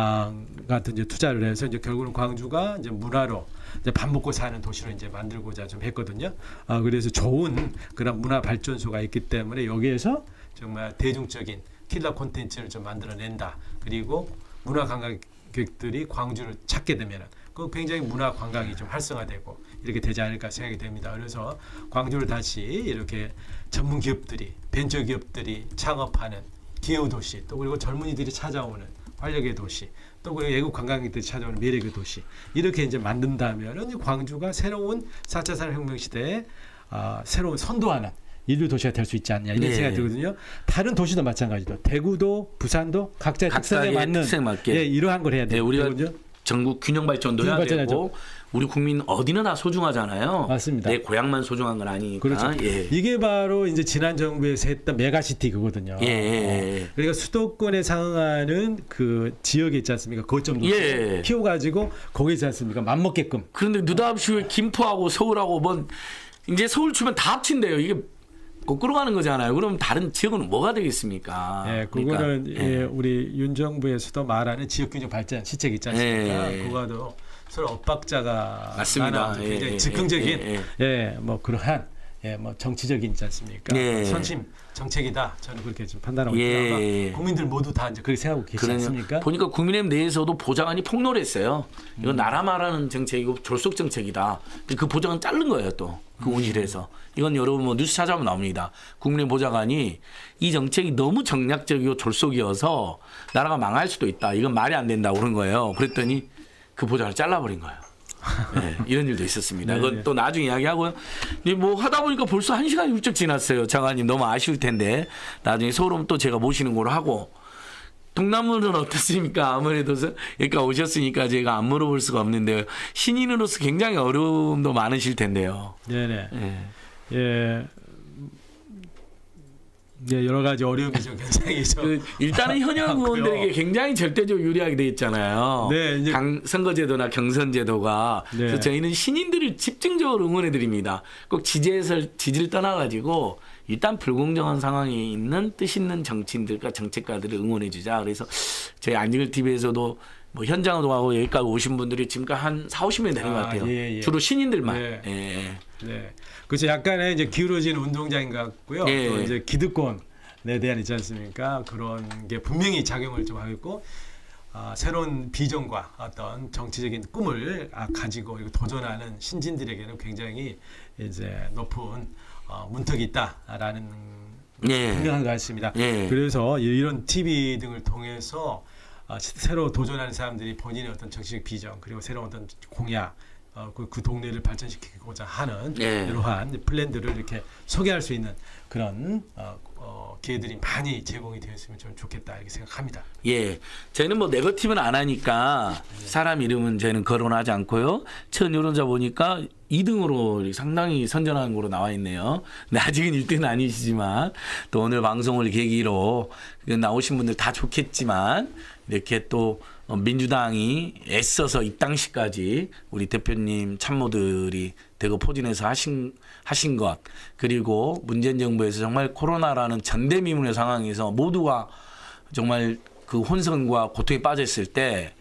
같은 이제 투자를 해서 이제 결국은 광주가 이제 문화로 이제 밥 먹고 사는 도시로 이제 만들고자 좀 했거든요. 그래서 좋은 그런 문화 발전소가 있기 때문에 여기에서 정말 대중적인 킬러 콘텐츠를 좀 만들어낸다. 그리고 문화 관광객들이 광주를 찾게 되면은 그 굉장히 문화 관광이 좀 활성화되고 이렇게 되지 않을까 생각이 됩니다. 그래서 광주를 다시 이렇게 전문 기업들이 벤처 기업들이 창업하는 기후 도시 또 그리고 젊은이들이 찾아오는 활력의 도시 또 그리고 외국 관광객들이 찾아오는 매력의 도시 이렇게 이제 만든다면은 광주가 새로운 4차 산업혁명 시대에 새로운 선도하는 인류 도시가 될 수 있지 않냐 이런 생각이 들거든요. 다른 도시도 마찬가지죠. 대구도 부산도 각자의 특성에 맞는 이러한 걸 해야 돼요. 우리가 전국 균형 발전도 해야 되고 우리 국민 어디나 다 소중하잖아요. 맞습니다. 내 고향만 소중한 건 아니니까. 그렇죠. 이게 바로 이제 지난 정부에서 했던 메가시티 그거든요. 그러니까 수도권에 상응하는 그 지역에 있지 않습니까? 거점도 키워가지고 거기 있지 않습니까? 맘먹게끔. 그런데 느닷없이 왜 김포하고 서울하고 뭐 이제 서울 치면 다 합친대요. 이게 거꾸로 가는 거잖아요. 그럼 다른 지역은 뭐가 되겠습니까? 그거는 우리 윤 정부에서도 말하는 지역균형 발전 시책 있지 않습니까? 그거도 서로 엇박자가 맞습니다. 굉장히 즉흥적인 뭐 그러한 뭐 정치적인 있지 않습니까? 선심 정책이다. 저는 그렇게 좀 판단하고 있고요. 국민들 모두 다 이제 그렇게 생각하고 계시지 않습니까? 보니까 국민의힘 내에서도 보좌관이 폭로했어요. 이건 나라 말하는 정책이고 졸속 정책이다. 그 보좌관 자른 거예요 또. 그 운실에서. 이건 여러분 뭐 뉴스 찾아보면 나옵니다. 국민의힘 보좌관이 이 정책이 너무 정략적이고 졸속이어서 나라가 망할 수도 있다. 이건 말이 안 된다고 그런 거예요. 그랬더니 그 보좌관을 잘라버린 거예요. 이런 일도 있었습니다. 그건 또 나중에 이야기하고요. 뭐 하다 보니까 벌써 1시간이 훌쩍 지났어요. 장관님 너무 아쉬울 텐데 나중에 서울 오면 또 제가 모시는 걸로 하고 동남문은 어떻습니까? 아무래도 여기까지 오셨으니까 제가 안 물어볼 수가 없는데요. 신인으로서 굉장히 어려움도 많으실 텐데요. 여러 가지 어려움이 좀 굉장히 일단은 현역 의원들에게 굉장히 절대적으로 유리하게 돼 있잖아요. 선거제도나 경선제도가. 그래서 저희는 신인들을 집중적으로 응원해 드립니다. 꼭 지지를 떠나가지고 일단 불공정한 상황에 있는 뜻 있는 정치인들과 정책가들을 응원해 주자. 그래서 저희 안진걸 TV에서도 뭐 현장으로 가고 여기까지 오신 분들이 지금까지 한 40~50명 되는 것 같아요. 주로 신인들만. 그렇죠. 약간의 이제 기울어진 운동장인 것 같고요. 또 이제 기득권에 대한 있지 않습니까? 그런 게 분명히 작용을 좀 하고 있고 새로운 비전과 어떤 정치적인 꿈을 가지고 도전하는 신진들에게는 굉장히 이제 높은 문턱이 있다라는 분명한 것 같습니다. 그래서 이런 TV 등을 통해서 새로 도전하는 사람들이 본인의 어떤 정치적 비전 그리고 새로운 어떤 공약 그 동네를 발전시키고자 하는 이러한 플랜들을 이렇게 소개할 수 있는 그런 기회들이 많이 제공이 되었으면 좀 좋겠다 이렇게 생각합니다. 예, 저는 뭐 네거티브는 안 하니까 사람 이름은 저는 거론하지 않고요. 첫 여론자 보니까 2등으로 상당히 선전하는 거로 나와 있네요. 근데 아직은 1등은 아니시지만 또 오늘 방송을 계기로 나오신 분들 다 좋겠지만 이렇게 또 민주당이 애써서 입당시까지 우리 대표님 참모들이 대거 포진해서 하신 것 그리고 문재인 정부에서 정말 코로나라는 전대미문의 상황에서 모두가 정말 그 혼선과 고통에 빠졌을 때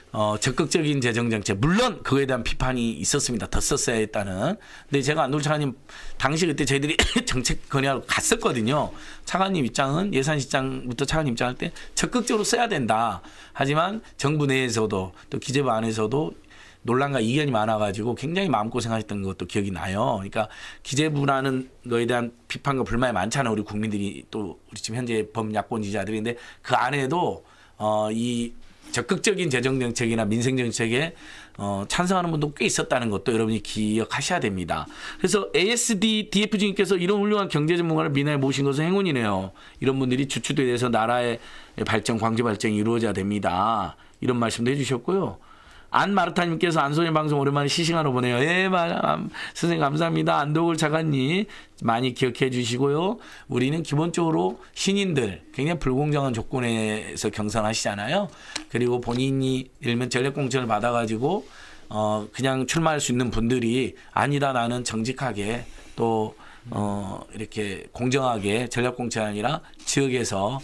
적극적인 재정정책 물론 그거에 대한 비판이 있었습니다. 더 썼어야 했다는. 근데 제가 안동훈 차관님 당시 그때 저희들이 정책 건의하러 갔었거든요. 차관님 입장은 예산실장부터 차관님 입장할 때 적극적으로 써야 된다. 하지만 정부 내에서도 또 기재부 안에서도 논란과 이견이 많아가지고 굉장히 마음고생하셨던 것도 기억이 나요. 그러니까 기재부라는 거에 대한 비판과 불만이 많잖아요. 우리 국민들이 또 우리 지금 현재 범야권지지자들인데 그 안에도 이 적극적인 재정정책이나 민생정책에 찬성하는 분도 꽤 있었다는 것도 여러분이 기억하셔야 됩니다. 그래서 ASD DFG님께서 이런 훌륭한 경제 전문가를 민하에 모신 것은 행운이네요. 이런 분들이 주축에 대해서 나라의 발전, 광주 발전이 이루어져야 됩니다. 이런 말씀도 해주셨고요. 안마르타님께서 안소년 방송 오랜만에 시싱하러 보내요. 예, 선생님 감사합니다. 안도글 차관님 많이 기억해 주시고요. 우리는 기본적으로 신인들 굉장히 불공정한 조건에서 경선하시잖아요. 그리고 본인이 예를 들면 전략공천을 받아가지고 그냥 출마할 수 있는 분들이 아니다 나는 정직하게 또 이렇게 공정하게 전략공천이 아니라 지역에서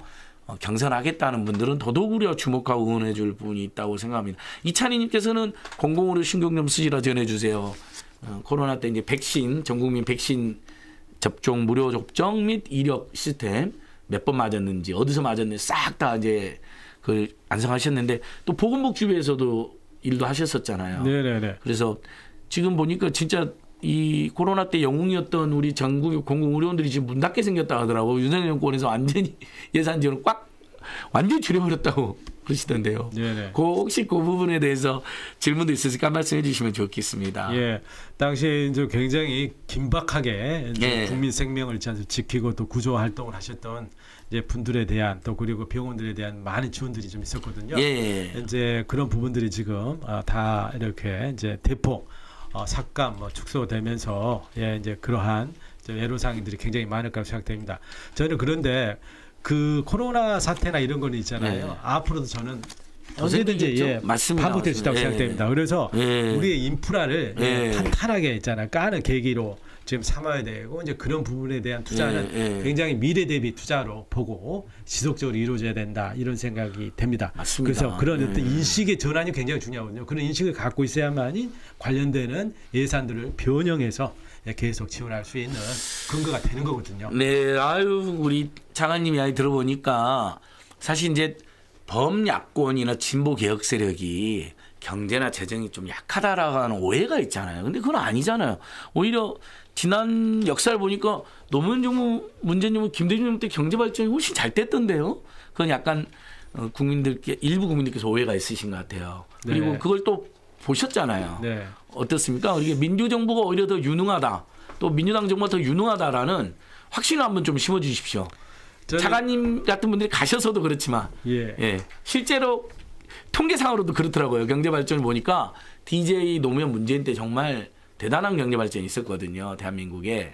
경선하겠다는 분들은 더더욱으려 주목하고 응원해 줄 부분이 있다고 생각합니다. 이찬희님께서는 공공의료 신경 좀 쓰시라 전해주세요. 코로나 때 이제 백신, 전 국민 백신 접종, 무료 접종 및 이력 시스템 몇 번 맞았는지, 어디서 맞았는지 싹 다 이제 그 완성하셨는데 또 보건복지부에서도 일도 하셨었잖아요. 네네네. 그래서 지금 보니까 진짜 이 코로나 때 영웅이었던 우리 전국 공공의료원들이 지금 문 닫게 생겼다 하더라고. 윤석열 정권에서 완전히 예산 지원을 꽉 완전히 줄여버렸다고 그러시던데요. 네네. 혹시 그 부분에 대해서 질문도 있으실까 말씀해 주시면 좋겠습니다. 예, 당시에 이제 굉장히 긴박하게 이제 예. 국민 생명을 지키고 또 구조 활동을 하셨던 이제 분들에 대한 또 그리고 병원들에 대한 많은 지원들이 좀 있었거든요. 예. 이제 그런 부분들이 지금 다 이렇게 이제 대폭 삭감, 축소되면서 이제 그러한 애로사항들이 굉장히 많을 거라고 생각됩니다. 저는 그런데 그 코로나 사태나 이런 거는 있잖아요. 앞으로도 저는 언제든지 반복될 수 있다고 생각됩니다. 그래서 우리의 인프라를 탄탄하게 있잖아요. 까는 계기로 지금 삼아야 되고 이제 그런 부분에 대한 투자는 굉장히 미래 대비 투자로 보고 지속적으로 이루어져야 된다 이런 생각이 됩니다. 맞습니다. 그래서 그런 어떤 인식의 전환이 굉장히 중요하거든요. 그런 인식을 갖고 있어야만이 관련되는 예산들을 변형해서 계속 지원할 수 있는 근거가 되는 거거든요. 네, 아유 우리 장관님 이야기 들어보니까 사실 이제 범야권이나 진보 개혁 세력이 경제나 재정이 좀 약하다라고 하는 오해가 있잖아요. 근데 그건 아니잖아요. 오히려 지난 역사를 보니까 노무현 정부, 문재인 정부, 김대중 정부 때 경제 발전이 훨씬 잘 됐던데요. 그건 약간 일부 국민들께서 오해가 있으신 것 같아요. 그리고 네. 그걸 또 보셨잖아요. 네. 어떻습니까? 이게 민주정부가 오히려 더 유능하다. 또 민주당 정부가 더 유능하다라는 확신을 한번 좀 심어주십시오. 차관님 같은 분들이 가셔서도 그렇지만 실제로 통계상으로도 그렇더라고요. 경제 발전을 보니까 DJ 노무현 문재인 때 정말 대단한 경제 발전이 있었거든요. 대한민국에.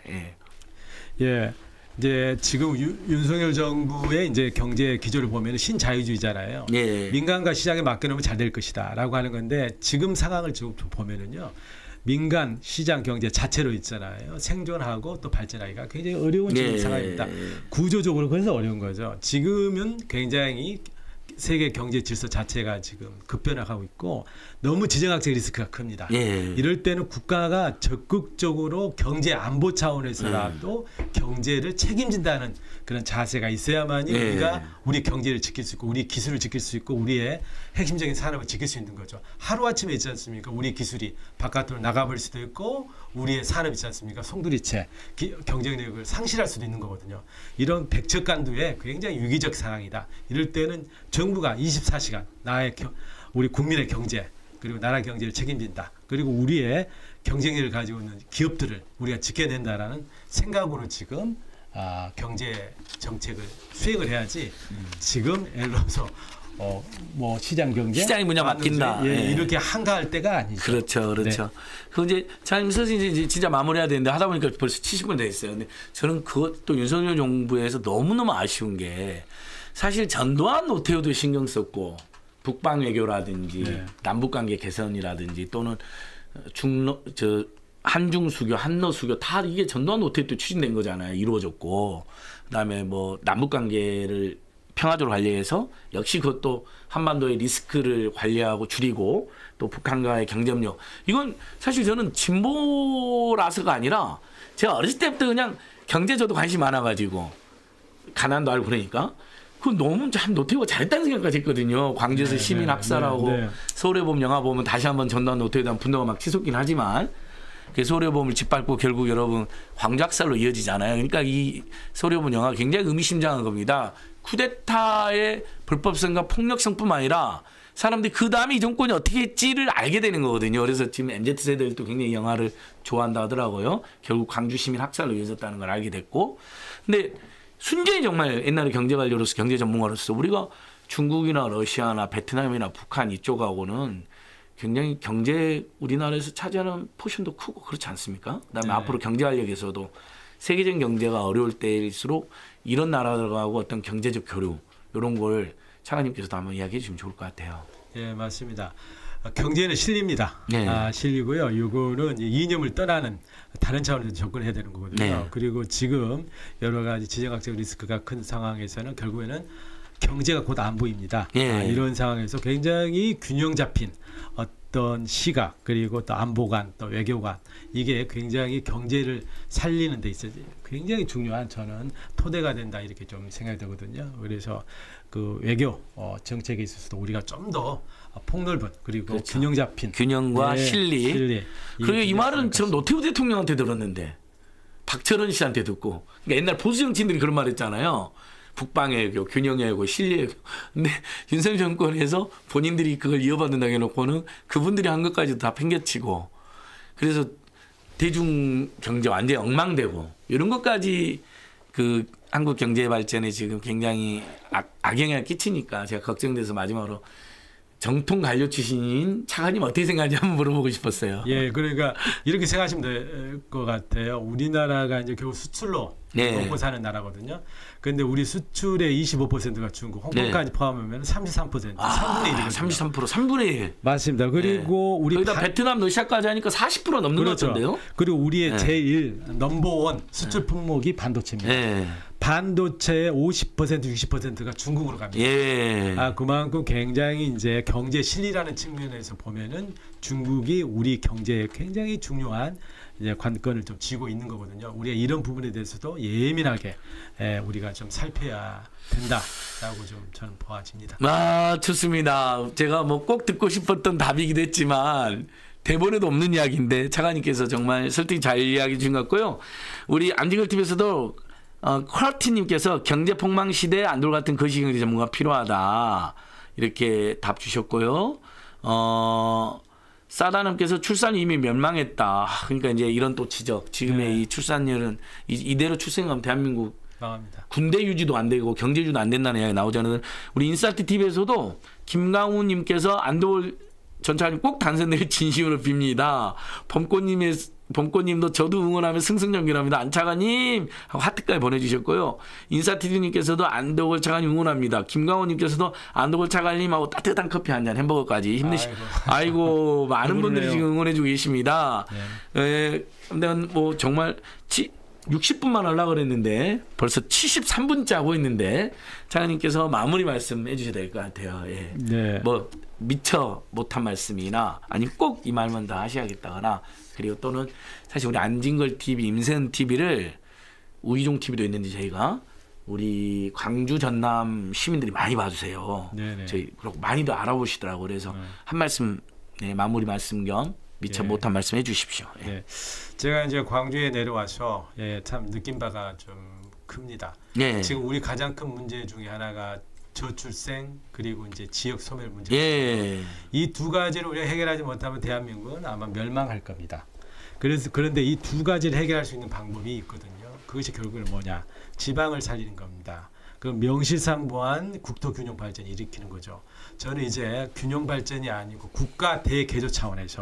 이제 지금 윤석열 정부의 이제 경제 기조를 보면 신자유주의잖아요. 민간과 시장에 맡겨놓으면 잘 될 것이다라고 하는 건데 지금 상황을 지금 보면은요. 민간 시장 경제 자체로 있잖아요. 생존하고 또 발전하기가 굉장히 어려운 지금 상황입니다. 구조적으로 그래서 어려운 거죠. 지금은 굉장히 세계 경제 질서 자체가 지금 급변하고 있고 너무 지정학적 리스크가 큽니다. 이럴 때는 국가가 적극적으로 경제 안보 차원에서라도 경제를 책임진다는 그런 자세가 있어야만이 우리가 우리 경제를 지킬 수 있고 우리 기술을 지킬 수 있고 우리의 핵심적인 산업을 지킬 수 있는 거죠. 하루아침에 있지 않습니까? 우리 기술이 바깥으로 나가버릴 수도 있고 우리의 산업이 있지 않습니까? 송두리째 경쟁력을 상실할 수도 있는 거거든요. 이런 백척간두에 굉장히 위기적 상황이다. 이럴 때는 정부가 24시간 우리 국민의 경제 그리고 나라 경제를 책임진다. 그리고 우리의 경쟁력을 가지고 있는 기업들을 우리가 지켜낸다라는 생각으로 지금 경제 정책을 수행을 해야지 지금 예를 들어서 뭐 시장 경제 시장이 뭐냐 맡긴다. 이렇게 한가할 때가 아니죠. 그렇죠. 그 이제 참 서신 진짜 마무리해야 되는데 하다 보니까 벌써 70분 됐어요. 근데 저는 그것도 윤석열 정부에서 너무너무 아쉬운 게 사실 전두환 노태우도 신경 썼고 북방 외교라든지 남북 관계 개선이라든지 또는 한중 수교, 한러 수교 다 이게 전두환 노태우 때 추진된 거잖아요. 이루어졌고 그다음에 뭐 남북 관계를 평화적으로 관리해서 역시 그것도 한반도의 리스크를 관리하고 줄이고 또 북한과의 경쟁력 이건 사실 저는 진보라서가 아니라 제가 어렸을 때부터 그냥 경제 저도 관심이 많아가지고 가난도 알고 그러니까 그 너무 참 노태우가 잘했다는 생각까지 했거든요. 광주에서 시민 학살하고 서울에 보면 영화 보면 다시 한번 전두환 노태우에 대한 분노가 막 치솟긴 하지만 서울의 봄을 짓밟고 결국 여러분 광주 학살로 이어지잖아요. 그러니까 이 서울의 봄 영화가 굉장히 의미심장한 겁니다. 쿠데타의 불법성과 폭력성뿐만 아니라 사람들이 그 다음에 이 정권이 어떻게 했지를 알게 되는 거거든요. 그래서 지금 MZ세대들도 굉장히 이 영화를 좋아한다 하더라고요. 결국 광주 시민 학살로 이어졌다는 걸 알게 됐고. 근데 순전히 정말 옛날에 경제관료로서 경제 전문가로서 우리가 중국이나 러시아나 베트남이나 북한 이쪽하고는 굉장히 경제 우리나라에서 차지하는 포션도 크고 그렇지 않습니까? 그다음에 앞으로 경제활력에서도 세계적인 경제가 어려울 때일수록 이런 나라들하고 어떤 경제적 교류 이런 걸 차관님께서도 한번 이야기해 주시면 좋을 것 같아요. 예, 맞습니다. 경제는 실리입니다. 실리고요. 이거는 이념을 떠나는 다른 차원에서 접근해야 되는 거거든요. 그리고 지금 여러 가지 지정학적 리스크가 큰 상황에서는 결국에는 경제가 곧 안 보입니다. 이런 상황에서 굉장히 균형 잡힌 어떤 시각 그리고 또 안보관 또 외교관 이게 굉장히 경제를 살리는 데 있어서 굉장히 중요한 저는 토대가 된다 이렇게 좀 생각이 되거든요. 그래서 그 외교 정책에 있어서도 우리가 좀 더 폭넓은 그리고 균형 잡힌 균형과 실리. 그리고 이 말은 지금 노태우 대통령한테 들었는데 박철원 씨한테 듣고 그러니까 옛날 보수 정치인들이 그런 말 했잖아요. 북방의 외교, 균형의 외교, 실리의 외교. 근데 윤석열 정권에서 본인들이 그걸 이어받는다고 해놓고는 그분들이 한 것까지도 다 팽개치고 그래서 대중 경제 완전히 엉망되고 이런 것까지 그 한국 경제 발전에 지금 굉장히 악영향을 끼치니까 제가 걱정돼서 마지막으로 정통 관료 출신인 차관님 어떻게 생각하는지 한번 물어보고 싶었어요. 예, 그러니까 이렇게 생각하시면 될 것 같아요. 우리나라가 이제 결국 수출로 먹고 사는 나라거든요. 그런데 우리 수출의 25%가 중국, 홍콩까지 포함하면 33%, 3분의 1이거든요. 33%, 3분의 1. 맞습니다. 그리고 우리 거기다 베트남, 러시아까지 하니까 40% 넘는 것 같은데요. 그리고 우리의 제일 넘버원 수출 품목이 반도체입니다. 반도체의 50%, 60%가 중국으로 갑니다. 그만큼 굉장히 이제 경제 실리라는 측면에서 보면은 중국이 우리 경제에 굉장히 중요한 이제 관건을 좀 쥐고 있는 거거든요. 우리가 이런 부분에 대해서도 예민하게 우리가 좀 살펴야 된다라고 좀 저는 보아집니다. 좋습니다. 제가 뭐 꼭 듣고 싶었던 답이기도 했지만 대본에도 없는 이야기인데 차관님께서 정말 설득이 잘 이야기해 주신 것 같고요. 우리 안진걸 TV에서도 퀄러티님께서 경제폭망 시대에 안돌 같은 거시경제 전문가 필요하다 이렇게 답 주셨고요. 사다님께서 출산이 이미 멸망했다. 그러니까 이제 이런 또 지적. 지금의 이 출산율은 이대로 출생하면 대한민국 망합니다. 군대 유지도 안 되고 경제 유지도 안 된다는 이야기 나오잖아요. 우리 인사이트 TV에서도 김강우님께서 안돌 전 차관님 꼭 당선될 진심으로 빕니다. 범꽃님도 저도 응원하며 승승장구합니다. 안 차관님 하고 하트까지 보내주셨고요. 인사TV님께서도 안도걸 차관님 응원합니다. 김강호님께서도 안도걸 차관님하고 따뜻한 커피 한잔 햄버거까지 아이고 많은 분들이 지금 응원해주고 계십니다. 근데 뭐 정말 60분만 하려고 그랬는데 벌써 73분째 하고 있는데 차관님께서 마무리 말씀 해주셔야 될 것 같아요. 예. 네. 뭐 미처 못한 말씀이나 아니면 꼭 이 말만 다 하셔야겠다거나 그리고 또는 사실 우리 안진걸 TV, 임세은 TV를 우이종 TV도 있는데 저희가 우리 광주 전남 시민들이 많이 봐주세요. 네네. 저희 그리고 많이도 알아보시더라고. 그래서 한 말씀 마무리 말씀 겸 미처 네. 못한 말씀 해주십시오. 예. 네. 제가 이제 광주에 내려와서 참 느낀 바가 좀 큽니다. 예. 지금 우리 가장 큰 문제 중에 하나가 저출생 그리고 이제 지역 소멸 문제. 예. 이 두 가지를 우리가 해결하지 못하면 대한민국은 아마 멸망할 겁니다. 그런데 이 두 가지를 해결할 수 있는 방법이 있거든요. 그것이 결국은 뭐냐? 지방을 살리는 겁니다. 그 명실상부한 국토 균형 발전을 일으키는 거죠. 저는 이제 균형 발전이 아니고 국가 대개조 차원에서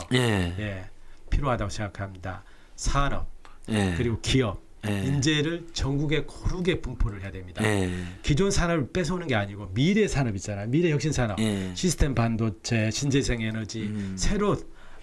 필요하다고 생각합니다. 산업 그리고 기업 인재를 전국에 고르게 분포를 해야 됩니다. 기존 산업을 뺏어오는 게 아니고 미래 산업 있잖아요. 미래 혁신 산업, 시스템 반도체, 신재생 에너지 새로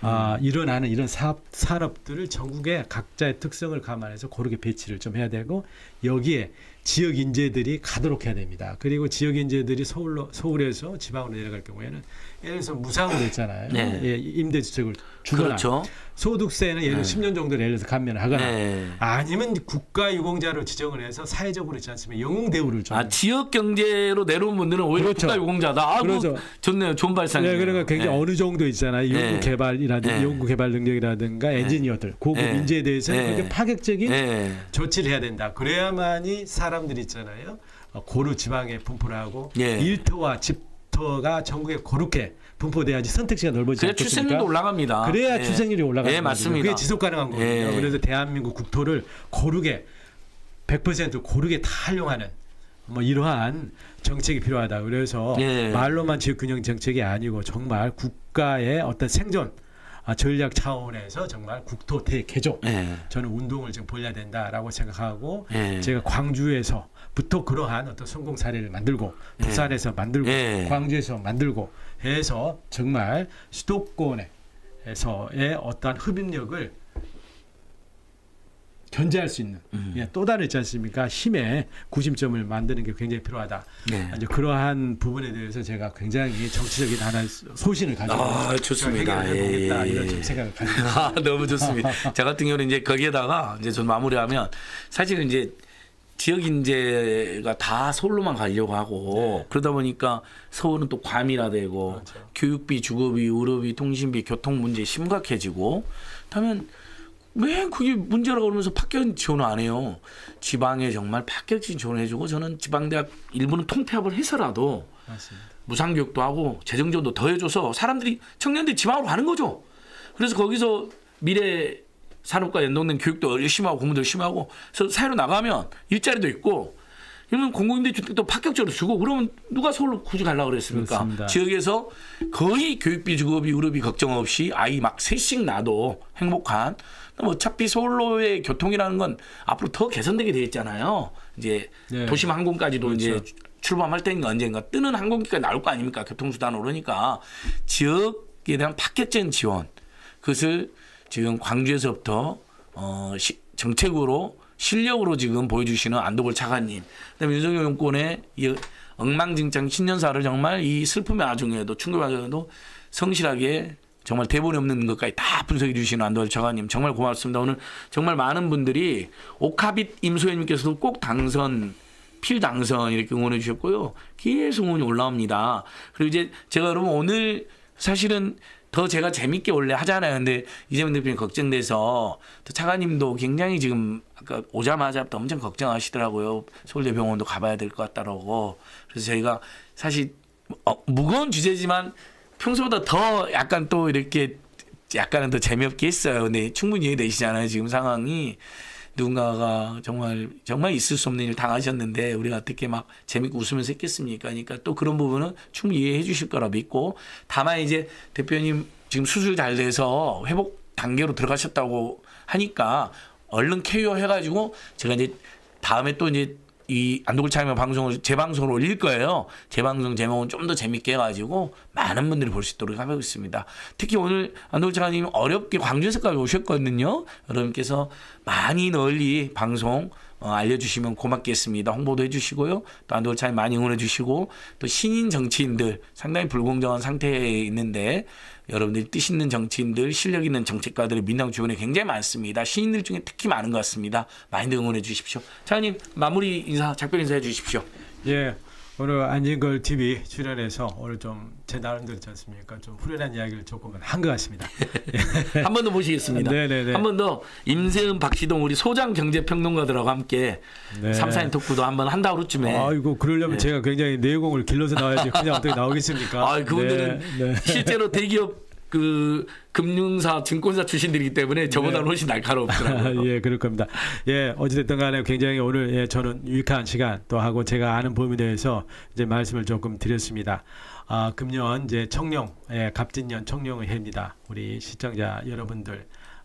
일어나는 이런 산업들을 전국에 각자의 특성을 감안해서 고르게 배치를 좀 해야 되고 여기에 지역 인재들이 가도록 해야 됩니다. 그리고 지역 인재들이 서울에서 지방으로 내려갈 경우에는 예를 들어서 무상으로 있잖아요. 임대주택을 주거나 그렇죠. 소득세는 예를 들어 10년 정도를 예를 들어서 감면을 하거나 아니면 국가유공자로 지정을 해서 사회적으로 있지 않습니까? 영웅 대우를 좀. 지역 경제로 내려온 분들은 오히려 국가유공자다. 그렇죠. 좋네요. 좋은 발상이에요. 그러니까 굉장히 어느 정도 있잖아요. 연구개발이라든가 연구개발 능력이라든가 엔지니어들, 고급 인재에 대해서는 굉장히 파격적인 조치를 해야 된다. 그래야만이 사람들이 있잖아요. 고루 지방에 분포를 하고 일터와 집터가 전국에 고르게 분포돼야지 선택지가 넓어지지 않겠습니까? 출생률도 올라갑니다. 그래야 출생률이 올라가는 맞습니다. 그게 지속 가능한 거거든요. 그래서 대한민국 국토를 고르게 100% 고르게 다 활용하는 뭐 이러한 정책이 필요하다. 그래서 말로만 지역균형 정책이 아니고 정말 국가의 어떤 생존 전략 차원에서 정말 국토 대개조 저는 운동을 좀 벌여야 된다라고 생각하고 제가 광주에서부터 그러한 어떤 성공 사례를 만들고 부산에서 만들고 광주에서 만들고 해서 정말 수도권에서의 어떠한 흡입력을 견제할 수 있는 또 다른 있지 않습니까? 힘의 구심점을 만드는 게 굉장히 필요하다. 이제 그러한 부분에 대해서 제가 굉장히 정치적인 하나의 소신을 가지고 좋습니다. 이런 생각을 가지고 너무 좋습니다. 저 같은 경우는 이제 거기에다가 이제 전 마무리하면 사실은 이제 지역 인재가 다 서울로만 가려고 하고 그러다 보니까 서울은 또 과밀화되고 교육비, 주거비, 의료비, 통신비, 교통 문제 심각해지고 그러면 왜 그게 문제라고 그러면서 파격 지원을 안 해요. 지방에 정말 파격적인 지원을 해주고 저는 지방대학 일부는 통폐합을 해서라도 무상교육도 하고 재정지원도 더 해줘서 사람들이 청년들이 지방으로 가는 거죠. 그래서 거기서 미래 산업과 연동된 교육도 열심히 하고 공부도 열심히 하고 그래서 사회로 나가면 일자리도 있고 이러면 공공임대주택도 파격적으로 주고 그러면 누가 서울로 굳이 가려고 그랬습니까? 그렇습니다. 지역에서 거의 교육비, 주거비, 의료비 걱정 없이 아이 막 셋씩 낳아도 행복한 어차피 서울로의 교통이라는 건 앞으로 더 개선되게 돼 있잖아요. 이제 도심 항공까지도 그렇죠. 이제 출범할 때인가 언젠가 뜨는 항공기까지 나올 거 아닙니까? 교통수단으로 그러니까 지역에 대한 파격적인 지원 그것을 지금 광주에서부터 정책으로 실력으로 지금 보여주시는 안도골 차관님, 그다음에 윤석열 정권의 이 엉망진창 신년사를 정말 이 슬픔의 와중에도 충격의 와중에도 성실하게 정말 대본이 없는 것까지 다 분석해 주시는 안도골 차관님 정말 고맙습니다. 오늘 정말 많은 분들이 오카빗 임소연님께서도 꼭 당선 필당선 이렇게 응원해 주셨고요. 계속 응원이 올라옵니다. 그리고 이제 제가 여러분 오늘 사실은 더 제가 재밌게 원래 하잖아요. 근데 이재명 대표님 걱정돼서 또 차관님도 굉장히 지금 아까 오자마자부터 엄청 걱정하시더라고요. 서울대병원도 가봐야 될 것 같다라고. 그래서 저희가 사실 무거운 주제지만 평소보다 더 약간 또 이렇게 약간은 더 재미없게 했어요. 근데 충분히 이해되시잖아요. 지금 상황이. 누군가가 정말 있을 수 없는 일을 당하셨는데 우리가 어떻게 막 재밌고 웃으면서 했겠습니까? 그러니까 또 그런 부분은 충분히 이해해 주실 거라 믿고 다만 이제 대표님 지금 수술 잘 돼서 회복 단계로 들어가셨다고 하니까 얼른 KO 해가지고 제가 이제 다음에 또 이제 이 안독을 차이면 방송을 재방송으로 올릴 거예요. 재방송 제목은 좀 더 재밌게 해가지고 많은 분들이 볼 수 있도록 하고 있습니다. 특히 오늘 안독을 차이님 어렵게 광주에서까지 오셨거든요. 여러분께서 많이 널리 방송 알려주시면 고맙겠습니다. 홍보도 해주시고요. 또 안독을 차이 많이 응원해주시고 또 신인 정치인들 상당히 불공정한 상태에 있는데 여러분들이 뜻 있는 정치인들, 실력 있는 정책가들이 민당 주변에 굉장히 많습니다. 신인들 중에 특히 많은 것 같습니다. 많이들 응원해 주십시오. 차장님 마무리 인사, 작별 인사해 주십시오. 예, 오늘 안진걸 TV 출연해서 오늘 좀 제 나름대로 있지 않습니까? 좀 후련한 이야기를 조금은 한 것 같습니다. 한 번 더 모시겠습니다. 네네네. 한 번 더 임세은, 박시동 우리 소장 경제평론가들하고 함께 네. 3,4인 토크도 한번 한다 그러쯤에. 아이고 그러려면 제가 굉장히 내공을 길러서 나와야지 그냥 어떻게 나오겠습니까? 아, 그분들은 실제로 대기업 그 금융사, 증권사 출신들이기 때문에 저보다는 훨씬 날카롭더라고요. 예, 그럴 겁니다. 예, 어찌됐든 간에 굉장히 오늘 예, 저는 유익한 시간 또 하고 제가 아는 범위에 대해서 이제 말씀을 조금 드렸습니다. 금년 이제 청룡, 예, 갑진년 청룡의 해입니다. 우리 시청자 여러분들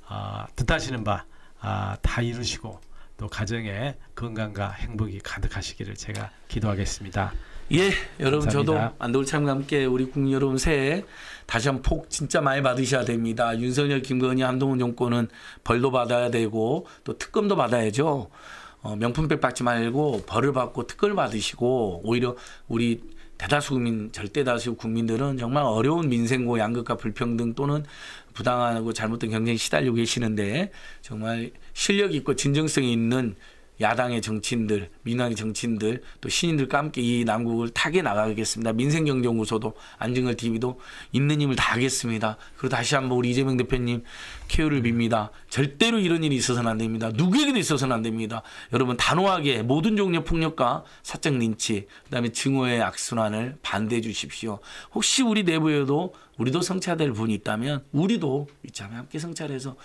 뜻하시는 바 다 이루시고 또 가정에 건강과 행복이 가득하시기를 제가 기도하겠습니다. 예, 여러분 감사합니다. 저도 안독을 참과 함께 우리 국민 여러분 새해 다시 한번 폭 진짜 많이 받으셔야 됩니다. 윤석열, 김건희, 한동훈 정권은 벌도 받아야 되고 또 특검도 받아야죠. 명품백 받지 말고 벌을 받고 특검을 받으시고 오히려 우리 대다수 국민, 절대다수 국민들은 정말 어려운 민생고 양극화 불평등 또는 부당하고 잘못된 경쟁에 시달리고 계시는데 정말 실력 있고 진정성이 있는 야당의 정치인들, 민주당의 정치인들, 또 신인들과 함께 이 난국을 타게 나가겠습니다. 민생경제연구소도 안진걸 TV도 있는 힘을 다하겠습니다. 그리고 다시 한번 우리 이재명 대표님 쾌유를 빕니다. 절대로 이런 일이 있어서는 안 됩니다. 누구에게도 있어서는 안 됩니다. 여러분 단호하게 모든 종류의 폭력과 사적 린치, 그다음에 증오의 악순환을 반대해 주십시오. 혹시 우리 내부에도 우리도 성찰될 분이 있다면 우리도 이참에 함께 성찰해서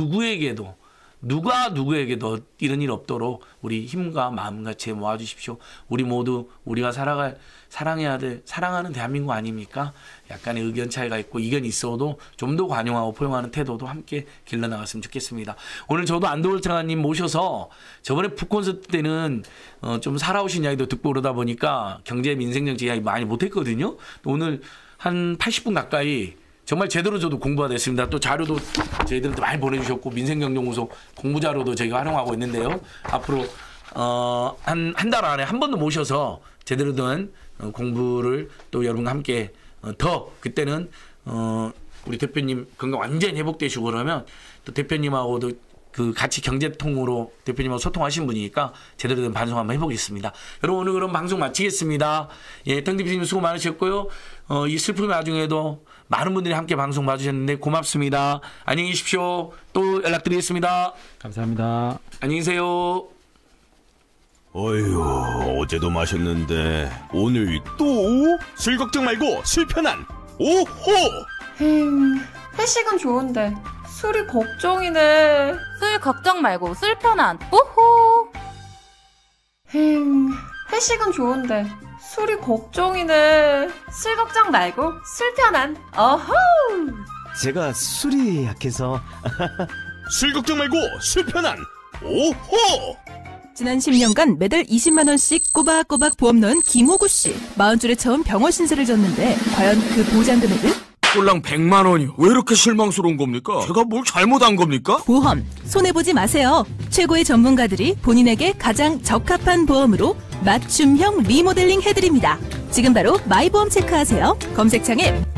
누가 누구에게도 이런 일 없도록 우리 힘과 마음 같이 모아주십시오. 우리 모두 우리가 사랑해야 될 사랑하는 대한민국 아닙니까? 약간의 의견 차이가 있고 이견이 있어도 좀 더 관용하고 포용하는 태도도 함께 길러나갔으면 좋겠습니다. 오늘 저도 안도월 장관님 모셔서 저번에 북콘서트 때는 좀 살아오신 이야기도 듣고 그러다 보니까 경제 민생정치 이야기 많이 못했거든요. 오늘 한 80분 가까이 정말 제대로 저도 공부가 됐습니다. 또 자료도 저희들한테 많이 보내주셨고 민생경제연구소 공부 자료도 저희가 활용하고 있는데요. 앞으로 한 달 안에 한 번 더 모셔서 제대로 된 공부를 또 여러분과 함께 더 그때는 우리 대표님 건강 완전히 회복되시고 그러면 또 대표님하고도 그 같이 경제통으로 대표님하고 소통하신 분이니까 제대로 된 방송 한번 해보겠습니다. 여러분 오늘 그럼 방송 마치겠습니다. 예, 당 대표님 수고 많으셨고요. 이 슬픔의 와중에도 많은 분들이 함께 방송 봐주셨는데 고맙습니다. 안녕히 계십시오. 또 연락드리겠습니다. 감사합니다. 안녕히 계세요. 어휴, 어제도 마셨는데 오늘 또? 술 걱정 말고 술 편한 오호! 회식은 좋은데 술이 걱정이네. 술 걱정 말고 술 편한 우호. 회식은 좋은데 술이 걱정이네. 술 걱정 말고 술 편한 어호. 제가 술이 약해서 술 걱정 말고 술 편한 오호! 지난 10년간 매달 20만 원씩 꼬박꼬박 보험 넣은 김호구 씨. 40줄에 처음 병원 신세를 졌는데 과연 그 보장 금액은? 꼴랑 100만 원이요. 왜 이렇게 실망스러운 겁니까? 제가 뭘 잘못한 겁니까? 보험 손해보지 마세요. 최고의 전문가들이 본인에게 가장 적합한 보험으로 맞춤형 리모델링 해드립니다. 지금 바로 마이보험 체크하세요. 검색창에